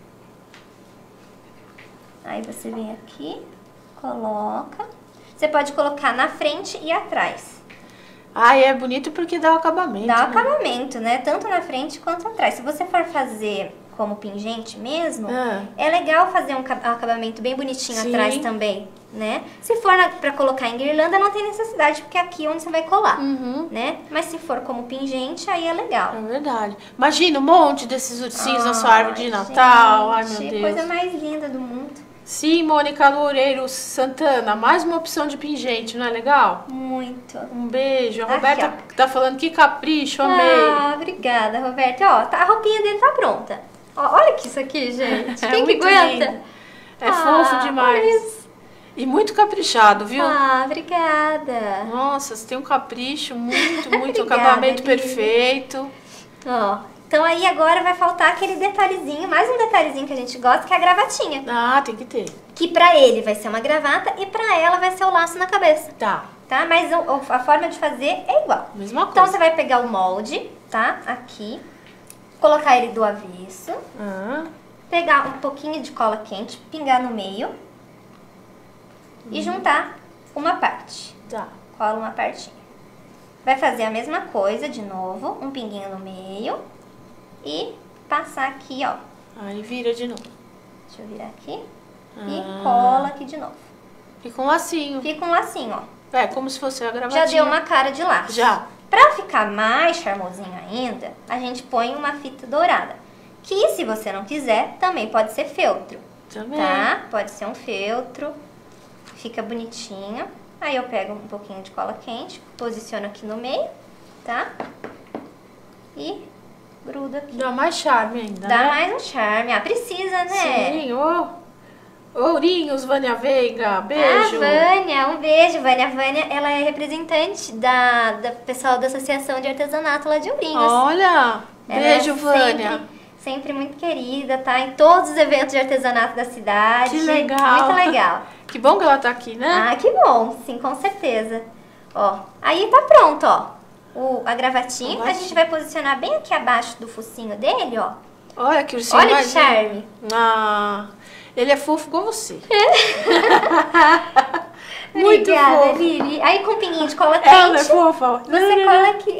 Aí você vem aqui, coloca. Você pode colocar na frente e atrás.
Ah, e é bonito porque dá o acabamento.
Dá o
né?
acabamento, né? Tanto na frente quanto atrás. Se você for fazer como pingente mesmo,
Ah.
é legal fazer um ca- um acabamento bem bonitinho
Sim.
atrás também, né? Se for na, pra colocar em guirlanda, não tem necessidade, porque é aqui onde você vai colar,
Uhum.
né? Mas se for como pingente, aí é legal.
É verdade. Imagina um monte desses ursinhos na sua árvore de
Ai,
Natal. Ai, meu
gente,
Deus.
coisa mais linda do mundo.
Sim, Mônica Loureiro Santana, mais uma opção de pingente, não é legal?
Muito.
Um beijo. A
Aqui,
Roberta
ó.
tá falando que capricho, amei.
Ah, obrigada, Roberta. Ó, tá- a roupinha dele tá pronta. Ó, olha que isso aqui, gente.
É
Quem que
muito
aguenta?
lindo. É
Ah,
fofo
olha
demais.
isso.
E muito caprichado, viu?
Ah, obrigada.
Nossa, você tem um capricho muito, muito.
Obrigada,
acabamento
Lili.
perfeito.
Ó, então aí agora vai faltar aquele detalhezinho, mais um detalhezinho que a gente gosta, que é a gravatinha.
Ah, tem que ter.
Que pra ele vai ser uma gravata e pra ela vai ser o laço na cabeça,
Tá,
tá? Mas o- o- a forma de fazer é igual.
mesma
Então
coisa.
você vai pegar o molde, tá? Aqui. Colocar ele do avesso.
Ah,
Pegar um pouquinho de cola quente, pingar no meio. E juntar uma parte.
tá.
Cola uma partinha. Vai fazer a mesma coisa de novo, um pinguinho no meio. E passar aqui, ó.
Aí vira de novo.
Deixa eu virar aqui.
Ah.
E cola aqui de novo.
Fica um lacinho.
Fica um lacinho, ó.
É, como se fosse a gravatinha.
Já deu uma cara de laço.
Já.
Pra ficar mais charmosinho ainda, a gente põe uma fita dourada. Que se você não quiser, também pode ser feltro.
Também.
Tá? Pode ser um feltro. Fica bonitinho. Aí eu pego um pouquinho de cola quente, posiciono aqui no meio, tá? E gruda aqui.
Dá mais charme ainda,
Dá
né?
mais um charme. Ah, precisa, né?
Sim, ô. Ourinhos, Vânia Veiga, beijo.
Ah, Vânia, um beijo. Vânia, Vânia, ela é representante da, da pessoal da Associação de Artesanato lá de Ourinhos.
Olha,
Ela
beijo,
é
Vânia.
Sempre, sempre muito querida, tá? Em todos os eventos de artesanato da cidade.
Que legal.
Muito legal.
Que bom que ela tá aqui, né?
Ah, que bom. Sim, com certeza. Ó, aí tá pronto, ó. O, a gravatinha. A
Gravatinha.
gente vai posicionar bem aqui abaixo do focinho dele, ó.
Olha que ursinho
Olha que
mais
charme.
lindo. Ah, ele é fofo igual você. Muito
Obrigada,
fofo.
Lili. Aí com um pinguinho de cola
Ela é
quente,
fofa. ó.
você cola aqui.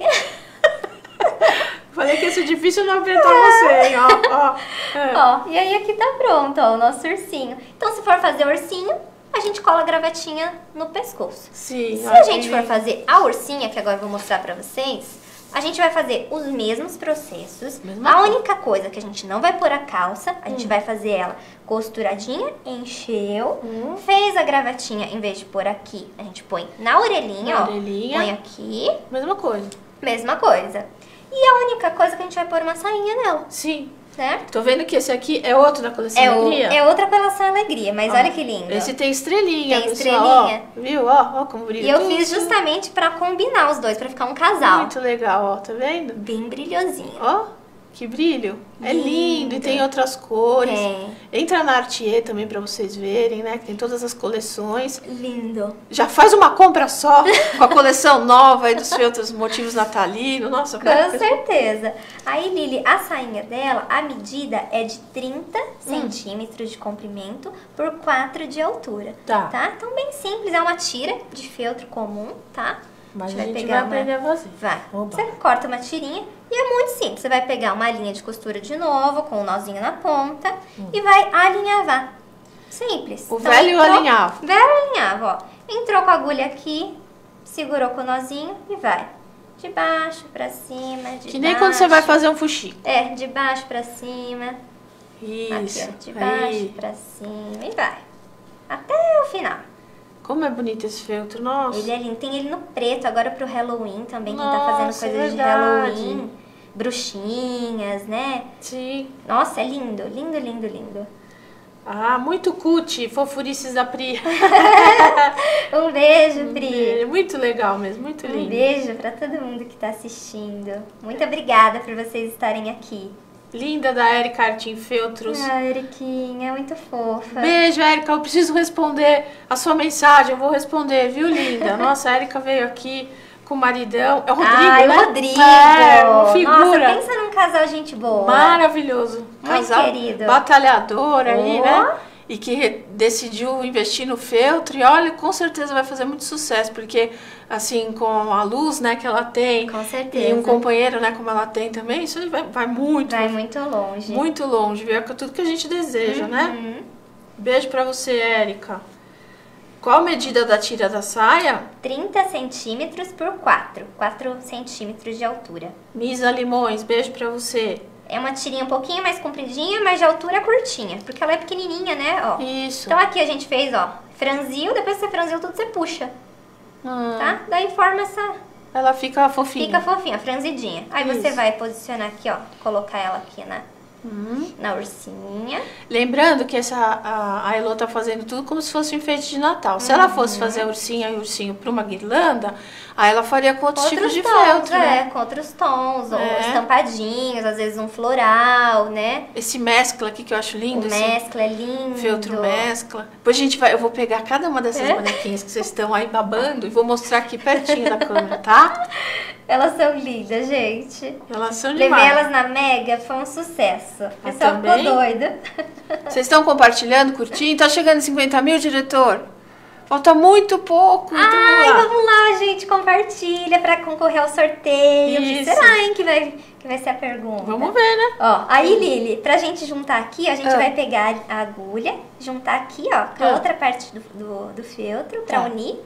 Falei que ia ser difícil não apertar você, hein? Ó, ó. É.
Ó, e aí aqui tá pronto, ó, o nosso ursinho. Então, se for fazer ursinho, a gente cola a gravatinha no pescoço.
Sim.
Se
ó,
a
que
gente for
lindo.
fazer a ursinha, que agora eu vou mostrar pra vocês, a gente vai fazer os mesmos processos.
Mesma
a
coisa.
única coisa que a gente não vai pôr a calça, a
Hum.
gente vai fazer ela costuradinha, encheu,
Hum.
fez a gravatinha, em vez de pôr aqui, a gente põe na orelhinha,
Na
ó.
orelhinha.
Põe aqui,
Mesma coisa.
mesma coisa. E a única coisa que a gente vai pôr uma sainha nela,
Sim.
certo?
Tô vendo que esse aqui é outro da coleção
É, o,
Alegria.
é outra coleção alegria, mas
Ó,
olha que lindo.
Esse tem estrelinha,
Tem
pessoal,
estrelinha.
ó. Viu? Ó, ó como brilha
E eu
tudo.
fiz justamente pra combinar os dois, pra ficar um casal.
Muito legal, ó. Tá vendo?
Bem brilhosinho.
Ó. Que brilho. É
Lindo.
lindo e tem outras cores.
Tem.
Entra na Artier também pra vocês verem, né? Que tem todas as coleções.
Lindo.
Já faz uma compra só com a coleção nova aí dos feltros motivos natalinos. Nossa,
Com
vai-
certeza. Aí, Lili, a sainha dela, a medida é de trinta centímetros de comprimento por quatro de altura.
Tá.
Tá? Então, bem simples. É uma tira de feltro comum, tá?
Mas a
vai
gente
pegar
vai aprender a fazer.
Vai.
Oba.
Você corta uma tirinha e é muito simples. Você vai pegar uma linha de costura de novo, com um nozinho na ponta, e vai alinhavar. Simples.
O velho alinhava.
Velho alinhava, ó. Entrou com a agulha aqui, segurou com o nozinho e vai. De baixo pra cima, de
Que nem
baixo.
quando você vai fazer um fuxico.
É, de baixo pra cima.
Isso.
Aqui, ó. De baixo
Aí.
pra cima e vai. Até o final.
Como é bonito esse feltro, nossa.
Ele é lindo. Tem ele no preto agora pro Halloween também. Quem tá
Nossa,
fazendo coisas de
verdade.
Halloween. Bruxinhas, né?
Sim.
Nossa, é lindo. Lindo, lindo, lindo.
Ah, muito cutie, fofurices da Pri.
Um beijo, Pri.
É muito legal mesmo, muito
Um
lindo.
beijo pra todo mundo que tá assistindo. Muito obrigada por vocês estarem aqui.
Linda da Erika Artin Feltros.
Ah, Eriquinha, muito fofa.
Beijo, Erika. Eu preciso responder a sua mensagem. Eu vou responder, viu, linda? Nossa, a Erika veio aqui com o maridão. É o Rodrigo,
Ai,
né?
o Rodrigo.
É, uma figura.
Nossa, pensa num casal gente boa.
Maravilhoso.
Muito
Casal
querido.
batalhador aí,
Oh.
né? E que decidiu investir no feltro. E olha, com certeza vai fazer muito sucesso. Porque, assim, com a luz, né, que ela tem.
Com certeza.
E um companheiro, né, como ela tem também. Isso aí vai, vai muito,
Vai muito longe.
muito longe. Viu? É tudo que a gente deseja, né?
Uhum.
Beijo pra você, Érica. Qual a medida da tira da saia?
trinta centímetros por quatro. quatro centímetros de altura.
Misa Limões, beijo pra você.
É uma tirinha um pouquinho mais compridinha, mas de altura curtinha. Porque ela é pequenininha, né? Ó.
Isso.
Então aqui a gente fez, ó, franziu. Depois que você franziu tudo, você puxa,
Hum,
tá? Daí forma essa...
Ela fica fofinha.
Fica fofinha, franzidinha. Aí você
Isso.
vai posicionar aqui, ó. Colocar ela aqui na,
Hum.
na ursinha.
Lembrando que essa, a, a Elô tá fazendo tudo como se fosse um enfeite de Natal. Se ela fosse fazer a ursinha e o ursinho pra uma guirlanda, aí ela faria com outros, tipos de
tons,
feltro,
é,
né?
com outros tons, ou
É.
estampadinhos, às vezes um floral, né?
Esse mescla aqui que eu acho
O
lindo, esse
mescla é lindo.
feltro mescla. Depois a gente vai, eu vou pegar cada uma dessas
É?
bonequinhas que vocês estão aí babando e vou mostrar aqui pertinho da câmera, tá?
Elas são lindas, gente.
Elas são
Levei
demais.
elas na Mega, foi um sucesso. O
Ah,
pessoal ficou
também?
doido.
Vocês estão compartilhando, curtindo? Tá chegando em cinquenta mil, diretor? Falta muito pouco, então
Ai,
vamos lá.
vamos lá, gente, compartilha pra concorrer ao sorteio. O que
Isso.
será, hein, que vai, que vai ser a pergunta?
Vamos ver, né?
Ó, aí, Lili, pra gente juntar aqui, a gente
Ah.
vai pegar a agulha, juntar aqui, ó, com a
Ah.
outra parte do, do, do feltro pra
Tá.
unir.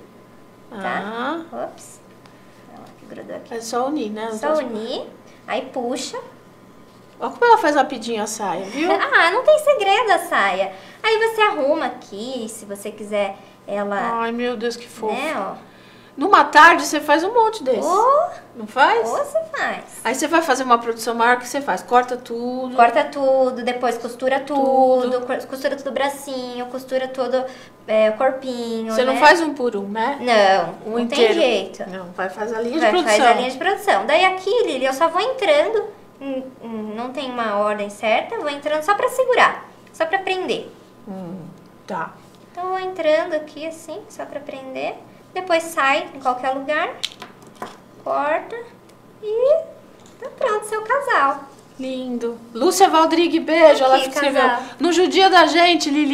Ah,
Ops. Ó, que grudou aqui.
é só unir, né? as
Só
duas-
unir, aí puxa.
Olha como ela faz rapidinho a saia, viu?
Ah, não tem segredo a saia. Aí você arruma aqui, se você quiser ela,
Ai, meu Deus, que fofo.
né, ó.
Numa tarde você faz um monte desse.
Ou,
Não faz?
ou você faz.
Aí você vai fazer uma produção maior, o que você faz? Corta tudo.
Corta tudo, depois costura tudo,
Tudo.
cor- costura tudo o bracinho, costura todo é, o corpinho,
Você não
né?
faz um por um, né?
Não,
Um
não
inteiro.
tem jeito.
Não, vai fazer a linha
Vai,
de produção.
faz a linha de produção. Daí aqui, Lili, eu só vou entrando, hum, hum, não tem uma ordem certa, vou entrando só pra segurar, só pra prender.
Hum, tá.
Então eu vou entrando aqui assim, só pra prender. Depois sai em qualquer lugar, corta e tá pronto seu casal.
Lindo. Lúcia Valdrigue, beijo. Ela
Aqui,
escreveu.
casal.
No judia da gente, Lili.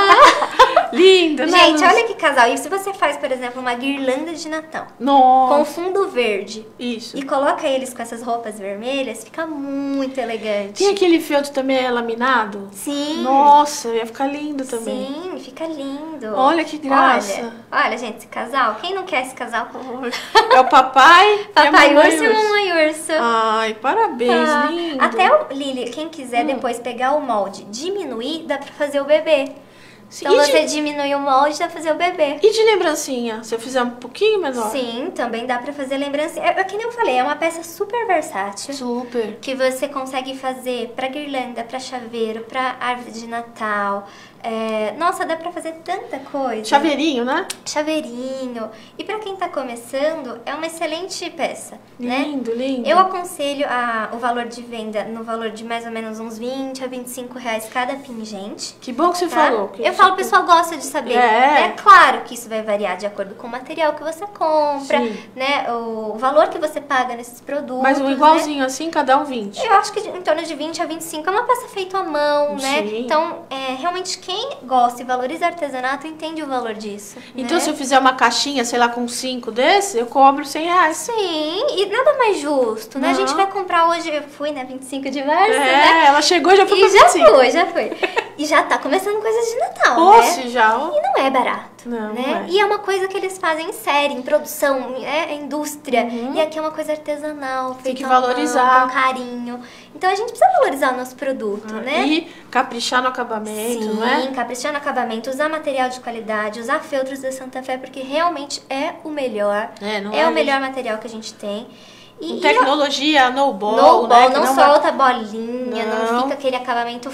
Lindo, né?
Gente,
Lúcia?
olha que casal. E se você faz, por exemplo, uma guirlanda de Natal
Nossa.
com fundo verde
Isso.
e coloca eles com essas roupas vermelhas, fica muito elegante.
Tem aquele feltro também é laminado?
Sim.
Nossa, ia ficar lindo também.
Sim, fica lindo.
Olha que graça.
Olha, olha, gente, esse casal. Quem não quer esse casal?
É o papai, e a
Papai
mamãe
urso e mamãe urso.
Ai, parabéns,
Ah,
lindo.
até o Lili, quem quiser
Hum.
depois pegar o molde, diminuir, dá pra fazer o bebê.
Sim,
Então
e,
você
de,
diminui o molde, dá pra fazer o bebê.
e de lembrancinha? Se eu fizer um pouquinho menor?
Sim, também dá pra fazer lembrança. É, é que nem eu falei, é uma peça super versátil.
Super.
Que você consegue fazer pra guirlanda, pra chaveiro, pra árvore de Natal, É, nossa, dá pra fazer tanta coisa.
Chaveirinho, né?
Chaveirinho. E pra quem tá começando, é uma excelente peça, né?
Lindo, lindo.
Eu aconselho a, o valor de venda no valor de mais ou menos uns vinte a vinte e cinco reais cada pingente.
Que bom que você
tá?
falou. Que
eu
você...
falo, o pessoal gosta de saber.
É.
É claro que isso vai variar de acordo com o material que você compra,
Sim.
né? O, o valor que você paga nesses produtos.
Mas um
né?
igualzinho assim, cada um vinte.
Eu acho que de- em torno de vinte a vinte e cinco é uma peça feita à mão, né?
Sim.
Então, é, realmente, quem gosta e valoriza artesanato entende o valor disso.
Então,
né?
se eu fizer uma caixinha, sei lá, com cinco desses, eu cobro cem reais.
Sim, e nada mais justo, né?
Não.
A gente vai comprar hoje, eu fui, né? vinte e cinco de março,
É,
né?
ela chegou e já foi
E
pra
já
vinte e cinco.
foi, já foi. E já tá começando coisas de Natal,
Pô,
né?
se já, ó.
E não é barato,
Não,
né?
não é.
E é uma coisa que eles fazem em série, em produção, é, é indústria. E aqui é uma coisa artesanal, feita
que
à mão,
valorizar.
com carinho. Então a gente precisa valorizar o nosso produto, né?
E caprichar no acabamento,
Sim,
não é?
caprichar no acabamento, usar material de qualidade, usar feltros da Santa Fé, porque realmente é o melhor.
É, não
é
é,
o melhor material que a gente tem. E,
Com
e
tecnologia, no ball,
no
né?
ball,
que
não
vai-
solta bolinha, não.
Não.
fica aquele acabamento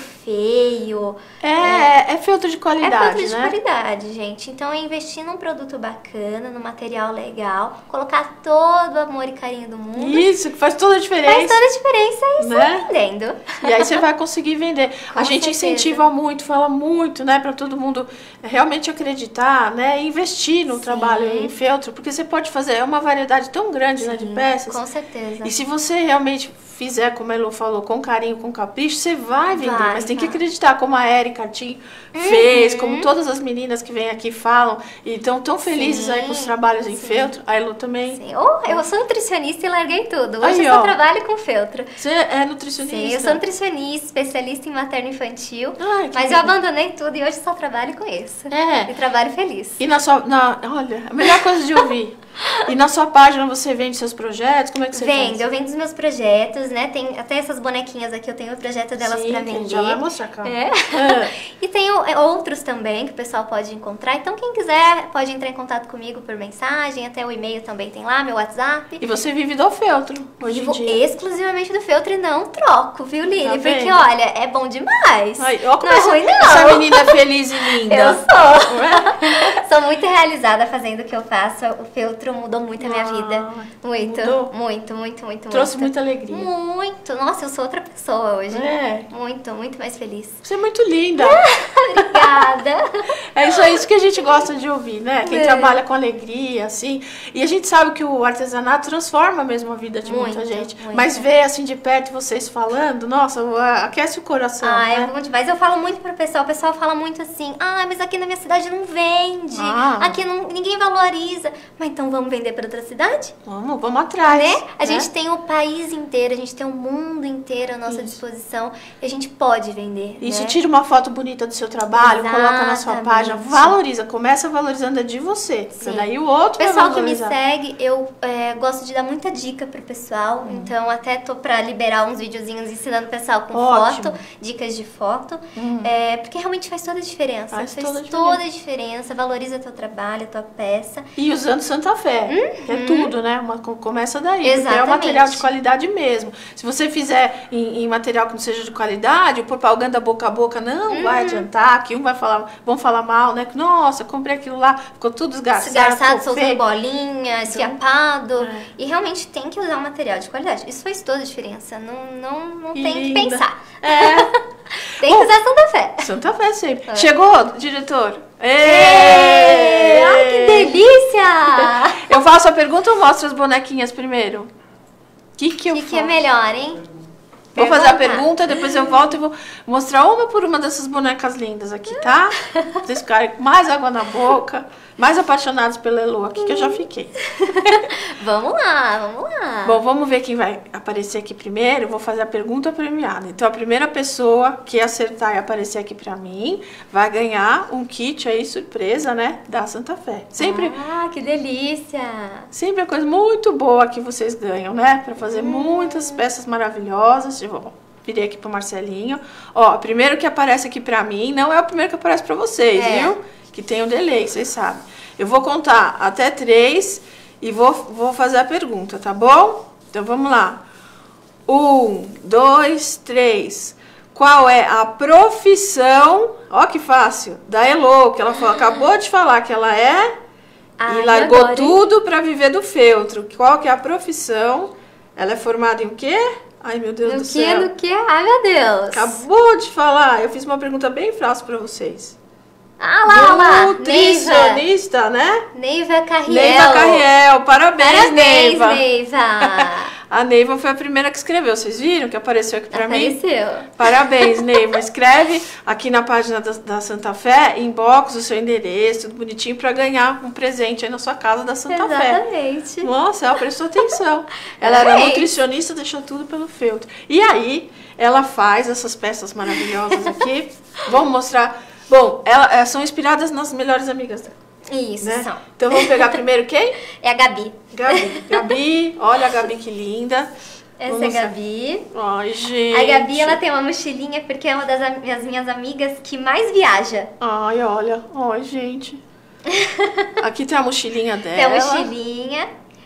feio.
É, é feltro de
É
qualidade,
feltro de
né?
qualidade, gente. Então é investir num produto bacana, num material legal, colocar todo o amor e carinho do mundo.
Isso, que faz toda a diferença.
Faz toda a diferença e
Né?
sai vendendo.
E aí você vai conseguir vender.
Com
a gente
certeza.
incentiva muito, fala muito, né, para todo mundo realmente acreditar, né, e investir no
Sim.
trabalho em feltro, porque você pode fazer, é uma variedade tão grande, né, de
Sim,
peças.
Com certeza.
E se você realmente fizer, como a Elo falou, com carinho, com capricho, você vai vender.
Vai,
mas tem que
vai.
acreditar, como a Érica Tim fez, como todas as meninas que vêm aqui falam, e estão tão felizes
Sim,
aí com os trabalhos em
sim.
feltro. A Elo também.
Sim. Oh, eu sou nutricionista e larguei tudo. Hoje
Aí,
eu só
ó.
trabalho com feltro.
Você é nutricionista?
Sim, eu sou nutricionista, especialista em materno-infantil.
Ai, que
Mas eu
lindo.
abandonei tudo e hoje só trabalho com isso.
É.
E trabalho feliz.
E na sua. Na, olha, a melhor coisa de ouvir. E na sua página você vende seus projetos? Como é que você
Vendo,
faz?
eu vendo os meus projetos, né? Tem até essas bonequinhas aqui, eu tenho o projeto delas
Sim,
pra
que a gente
vender.
já vai mostrar, cara.
É.
É.
E tenho é, outros também que o pessoal pode encontrar. Então, quem quiser pode entrar em contato comigo por mensagem. Até o e-mail também tem lá, meu WhatsApp.
E você vive do feltro hoje em
Vivo
dia.
exclusivamente do feltro e não troco, viu, Lili?
Tá
Porque,
vendo?
olha, é bom demais.
Ai, ó como
não é
essa,
ruim, não.
essa menina é feliz e linda.
Eu sou.
Não é?
Sou muito realizada fazendo o que eu faço. O feltro mudou muito a minha
Ah,
vida. Muito,
mudou?
muito, muito, muito,
Trouxe
muito.
muita alegria.
Muito. Nossa, eu sou outra pessoa hoje.
É.
Muito, muito mais feliz.
Você é muito linda.
Obrigada.
É isso, é isso que a gente gosta de ouvir, né? Quem
É.
trabalha com alegria, assim. E a gente sabe que o artesanato transforma mesmo a vida de muita
Muito,
gente.
muito.
Mas ver assim de perto vocês falando, nossa, aquece o coração.
Ah,
né?
é bom demais. Eu falo muito pro pessoal. O pessoal fala muito assim: ah, mas aqui na minha cidade não vende.
Ah.
Aqui não, ninguém valoriza. Mas então vamos vender para outra cidade?
Vamos, vamos atrás.
Né? A
né?
gente tem o país inteiro, a gente tem o mundo inteiro à nossa disposição e a gente pode vender.
Isso,
né?
tira uma foto bonita do seu trabalho, coloca na sua
Exatamente.
página, valoriza, começa valorizando a de você.
Sim.
Daí o outro
O pessoal
vai
que me
valorizar.
segue, eu é, gosto de dar muita dica pro pessoal. Então, até tô pra liberar uns videozinhos ensinando o pessoal com
Ótimo.
foto, dicas de foto. É, porque realmente faz toda a diferença.
Faz
Faz,
toda a
toda a diferença. Valoriza teu trabalho, tua peça.
E usando Santa Fé, que é tudo, né? Uma, co- começa daí, porque é um
Uhum. Exatamente.
material de qualidade mesmo. Se você fizer em, em material que não seja de qualidade, o propaganda boca a boca não
Uhum.
vai adiantar, que um vai falar, vão falar mal, né? Que, nossa, comprei aquilo lá, ficou tudo esgarçado,
Esgarçado,
ficou
soltando
feio.
bolinha, esfiapado.
é.
E realmente tem que usar um material de qualidade. Isso faz toda a diferença. Não, não, não
Que
tem que
linda.
pensar.
É,
Tem que usar Santa Fé.
Santa Fé sempre.
É.
Chegou, diretor?
Ê! Ai, que delícia!
Eu faço a pergunta ou mostro as bonequinhas primeiro? O que que eu
O que,
faço?
que é melhor, hein?
Vou fazer a
Pergunta.
pergunta, depois eu volto e vou mostrar uma por uma dessas bonecas lindas aqui, tá? Pra vocês ficarem com mais água na boca, mais apaixonados pela Elo aqui, que eu já fiquei.
Vamos lá, vamos lá.
Bom, vamos ver quem vai aparecer aqui primeiro. Eu vou fazer a pergunta premiada. Então, a primeira pessoa que acertar e aparecer aqui pra mim vai ganhar um kit aí, surpresa, né? Da Santa Fé. Sempre,
Ah, que delícia!
sempre é coisa muito boa que vocês ganham, né? Pra fazer muitas peças maravilhosas. Eu vou- virei aqui pro Marcelinho. Ó, o primeiro que aparece aqui pra mim não é o primeiro que aparece pra vocês,
É.
viu? Que tem um delay, vocês sabem. Eu vou contar até três e vou, vou fazer a pergunta, tá bom? Então vamos lá. Um, dois, três. qual é a profissão, ó que fácil, da Elo, que ela falou, acabou de falar que ela é
Ai,
e largou
agora,
tudo para viver do feltro. Qual que é a profissão? Ela é formada em o quê? Ai, meu Deus
No
do
que,
céu.
no que? Ai, meu Deus.
Acabou de falar. Eu fiz uma pergunta bem fácil para vocês.
Ah lá, lá.
Nutricionista, né?
Neiva Carriel.
Neiva Carriel. Parabéns,
Parabéns,
Neiva.
Neiva.
A Neiva foi a primeira que escreveu. Vocês viram que apareceu aqui pra mim?
Apareceu.
Parabéns, Neiva. Escreve aqui na página da, da Santa Fé, inbox o seu endereço, tudo bonitinho, pra ganhar um presente aí na sua casa da Santa Fé.
Exatamente.
Nossa, ela prestou atenção. Ela era
Parabéns.
nutricionista, deixou tudo pelo feltro. E aí, ela faz essas peças maravilhosas aqui. Vamos mostrar. Bom, ela, é, são inspiradas nas melhores amigas dela.
Isso,
Né?
são.
Então vamos pegar primeiro quem?
É a Gabi.
Gabi. Gabi, olha a Gabi que linda.
Essa
Vamos
é a
mostrar.
Gabi.
Ai, gente.
A Gabi, ela tem uma mochilinha porque é uma das, am- das minhas amigas que mais viaja.
Ai, olha. Ai, gente. Aqui tem a mochilinha dela.
Tem a mochilinha.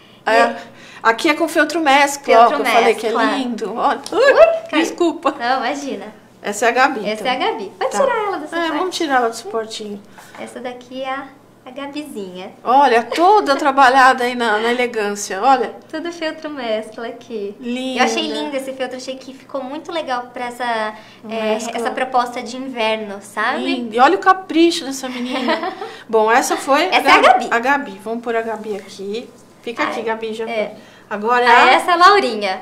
É, aqui é com feltro mescla,
Feltro
ó, que eu falei que é
mescla.
lindo. Olha.
caiu.
Desculpa.
Não, imagina.
Essa é a Gabi.
Essa
então.
é a Gabi. Pode
Tá.
tirar ela dessa
É,
parte.
vamos tirar ela do suportinho.
Essa daqui é a, a Gabizinha.
Olha, toda trabalhada aí na, na elegância. Olha.
Tudo feltro mescla aqui.
Linda.
Eu achei lindo esse feltro, achei que ficou muito legal pra essa, é,
Mescla.
essa proposta de inverno, sabe?
Linda. E olha o capricho dessa menina. Bom, essa foi
Essa é a Gabi.
A Gabi. Vamos pôr a Gabi aqui. Fica
Ai,
aqui, Gabi. Já
é.
Agora é
Ah,
a
essa é a Laurinha.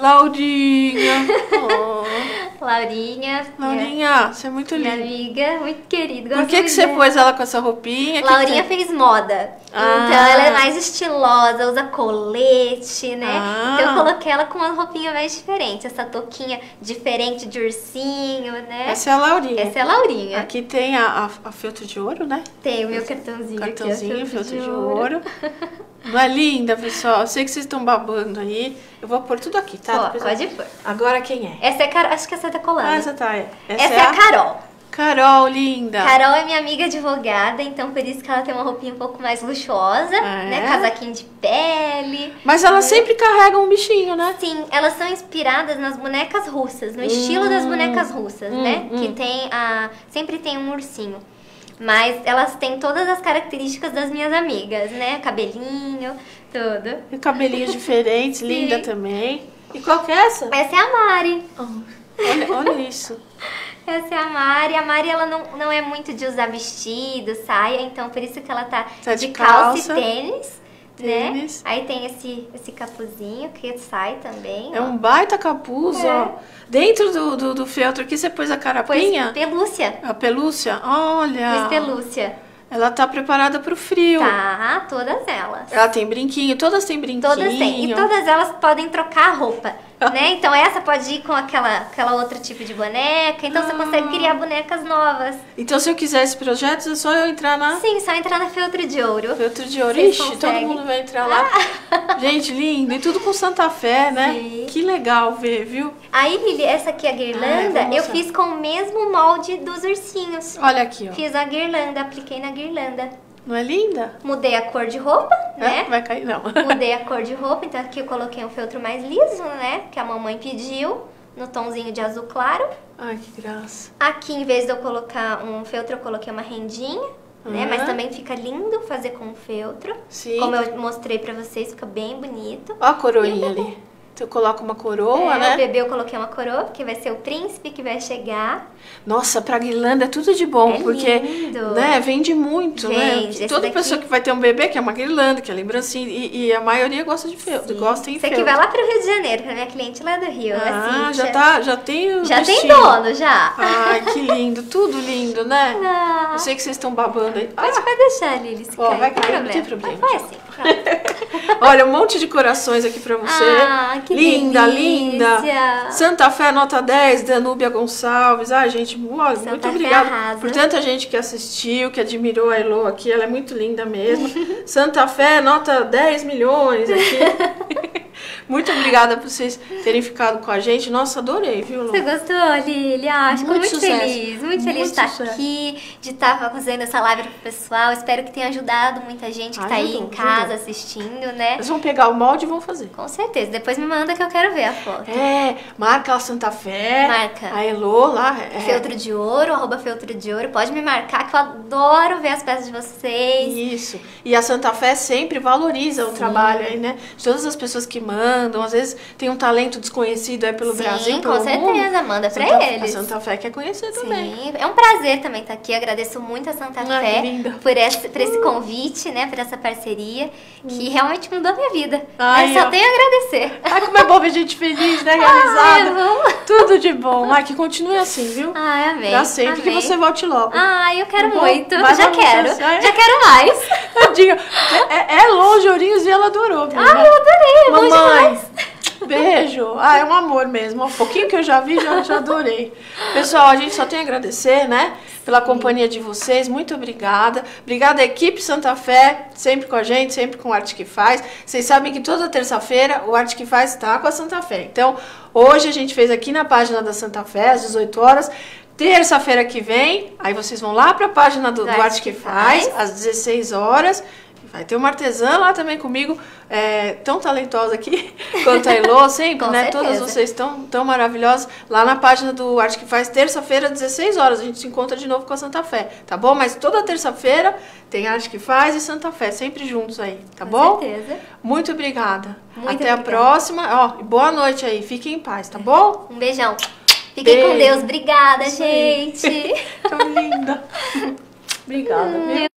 Laurinha. Oh.
Laurinha.
Laurinha, você é muito
Minha,
linda.
minha amiga, muito querida.
Por
gosto
que, que
muito
você
dela.
pôs ela com essa roupinha? Que
Laurinha
que
fez moda.
Ah.
Então ela é mais estilosa, usa colete, né?
Ah.
Então eu coloquei ela com uma roupinha mais diferente. Essa touquinha diferente de ursinho, né?
Essa é a Laurinha.
Essa é a Laurinha.
Aqui tem a, a, a feltro de ouro, né?
Tem o meu cartãozinho,
Cartãozinho,
aqui, ó,
feltro de ouro. Não é linda, pessoal? Eu sei que vocês estão babando aí. Eu vou pôr tudo aqui, tá?
Ó,
Depois
pode
eu-
pôr.
Agora quem é?
Essa é a Carol, acho que essa tá colando.
Ah, essa tá. é. Essa,
Essa
é,
é a Carol.
Carol, linda.
Carol é minha amiga advogada, então por isso que ela tem uma roupinha um pouco mais luxuosa,
É?
né? Casaquinho de pele.
Mas ela sempre carrega um bichinho, né?
Sim, elas são inspiradas nas bonecas russas, no estilo das bonecas russas,
hum,
né?
hum.
Que tem a. Sempre tem um ursinho. Mas elas têm todas as características das minhas amigas, né? Cabelinho, tudo.
E cabelinhos diferentes,
Sim.
linda também. E qual que é essa?
Essa é a Mari.
Olha, olha isso.
Essa é a Mari. A Mari, ela não, não é muito de usar vestido, saia, então por isso que ela tá,
Tá
de
de
calça,
calça,
e tênis,
tênis.
né? Aí tem esse, esse capuzinho que sai também,
É
ó.
um baita capuz,
É.
ó. Dentro do, do, do feltro aqui você pôs a
Pois
carapinha?
pelúcia.
A pelúcia? Olha.
Pois pelúcia.
Ela tá preparada pro frio.
Tá, todas elas.
Ela tem brinquinho, todas têm brinquinho.
Todas têm. E todas elas podem trocar a roupa, né? Então essa pode ir com aquela, aquela outro tipo de boneca. Então você consegue criar bonecas novas.
Então se eu quiser esse projeto, é só eu entrar na
Sim, só entrar na Feltro de Ouro.
feltro de ouro.
Vocês
Ixi, todo
conseguem.
mundo vai entrar lá. Gente, lindo. E tudo com Santa Fé, né?
Sim.
Que legal ver, viu?
Aí, Lili, essa aqui, a
Ai,
guirlanda,
vou
eu
mostrar.
fiz com o mesmo molde dos ursinhos.
Olha aqui, ó.
Fiz a guirlanda, apliquei na guirlanda.
Não é linda?
Mudei a cor de roupa,
É?
né?
Vai cair, não.
Mudei a cor de roupa, então aqui eu coloquei um feltro mais liso, né? Que a mamãe pediu, no tomzinho de azul claro.
Ai, que graça.
Aqui, em vez de eu colocar um feltro, eu coloquei uma rendinha, né?
Uhum.
Mas também fica lindo fazer com feltro.
Sim.
Como eu mostrei pra vocês, fica bem bonito.
Ó a coroinha ali. Então eu coloco uma coroa,
É,
né?
O bebê eu coloquei uma coroa, porque vai ser o príncipe que vai chegar.
Nossa, pra guirlanda é tudo de bom,
É
porque
lindo.
né, vende muito,
Vende.
né?
Esse
Toda
daqui-
pessoa que vai ter um bebê quer uma guirlanda, quer lembrancinha, e, e a maioria gosta de feltro,
Sim.
gosta em
Isso aqui
feltro.
vai lá pro Rio de Janeiro, pra minha cliente lá do Rio.
Ah,
a
já
Cíntia.
tá, já tem o
Já tem
destino.
dono, já.
Ai, que lindo, tudo lindo, né?
Ah,
Eu sei que vocês estão babando aí.
pode,
Ah,
pode deixar, Lili, se
Ó,
cair,
vai
não
cair, não tem problema.
Vai assim, pronto.
olha, um monte de corações aqui pra você.
Ah, que
linda,
delícia.
linda. Santa Fé, nota dez, Danúbia Gonçalves. Ai, gente, olha,
Santa
muito
Fé
obrigada
arrasa.
por tanta gente que assistiu, que admirou a Elo aqui. Ela é muito linda mesmo. Santa Fé, nota dez milhões aqui. Muito obrigada por vocês terem ficado com a gente. Nossa, adorei, viu, Lu?
Você gostou, Lili? Ah, fico
Muito
muito
sucesso.
feliz. Muito, feliz de
Muito
estar
sucesso.
aqui, de estar fazendo essa live pro pessoal. Espero que tenha ajudado muita gente que tá aí em
Ajudou,
casa
ajudou.
assistindo, né?
Eles vão pegar o molde e vão fazer.
Com certeza. Depois me manda que eu quero ver a foto.
É, marca a Santa Fé.
Marca.
A Elô lá. É.
Feltro de ouro, arroba feltro de ouro. Pode me marcar que eu adoro ver as peças de vocês.
Isso. E a Santa Fé sempre valoriza o trabalho aí, né? De todas as pessoas que mandam. Às vezes tem um talento desconhecido aí pelo
Sim,
Brasil,
com
pelo
certeza.
mundo.
Manda pra
Santa,
eles.
A Santa Fé quer conhecer também.
Sim, é um prazer também estar aqui. Agradeço muito a Santa
Ah,
Fé
que linda.
por esse, por esse convite, né? Por essa parceria que realmente mudou a minha vida.
Ai,
Né? Só
ó.
tenho a agradecer.
Ai, como é bom ver gente feliz, né? Realizada.
Ai, vamos.
Tudo de bom. Ai, que continue assim, viu?
Ai, amém.
Pra sempre. Que
amém.
você volte logo.
Ai, eu quero
Tá bom?
muito.
Mas
Já
vamos
quero.
associar.
Já quero mais.
Tadinha. É, é longe, Ourinhos, e ela adorou. Viu,
Ai,
né?
eu adorei. É bom
Mamãe,
demais.
beijo. Ah, é um amor mesmo. Um pouquinho que eu já vi, já, já adorei. Pessoal, a gente só tem a agradecer, né? Pela companhia de vocês. Muito obrigada. Obrigada à equipe Santa Fé, sempre com a gente, sempre com o Arte que Faz. Vocês sabem que toda terça-feira o Arte que Faz está com a Santa Fé. Então, hoje a gente fez aqui na página da Santa Fé, às dezoito horas. Terça-feira que vem, aí vocês vão lá para a página do, do Arte que Faz, às dezesseis horas. Vai ter uma artesã lá também comigo, é, tão talentosa aqui quanto a Elô, sempre,
Com
né?
certeza.
Todas vocês tão, tão maravilhosas. Lá na página do Arte que Faz, terça-feira, às dezesseis horas. A gente se encontra de novo com a Santa Fé, tá bom? Mas toda terça-feira tem Arte que Faz e Santa Fé, sempre juntos aí, tá
Com
bom?
certeza.
Muito obrigada.
Muito
Até a
obrigada.
próxima. Ó, e boa noite aí. Fiquem em paz, tá bom?
Um beijão. Fiquem com
Beijo.
Deus. Obrigada,
Isso aí.
gente.
Tão linda. Obrigada, viu?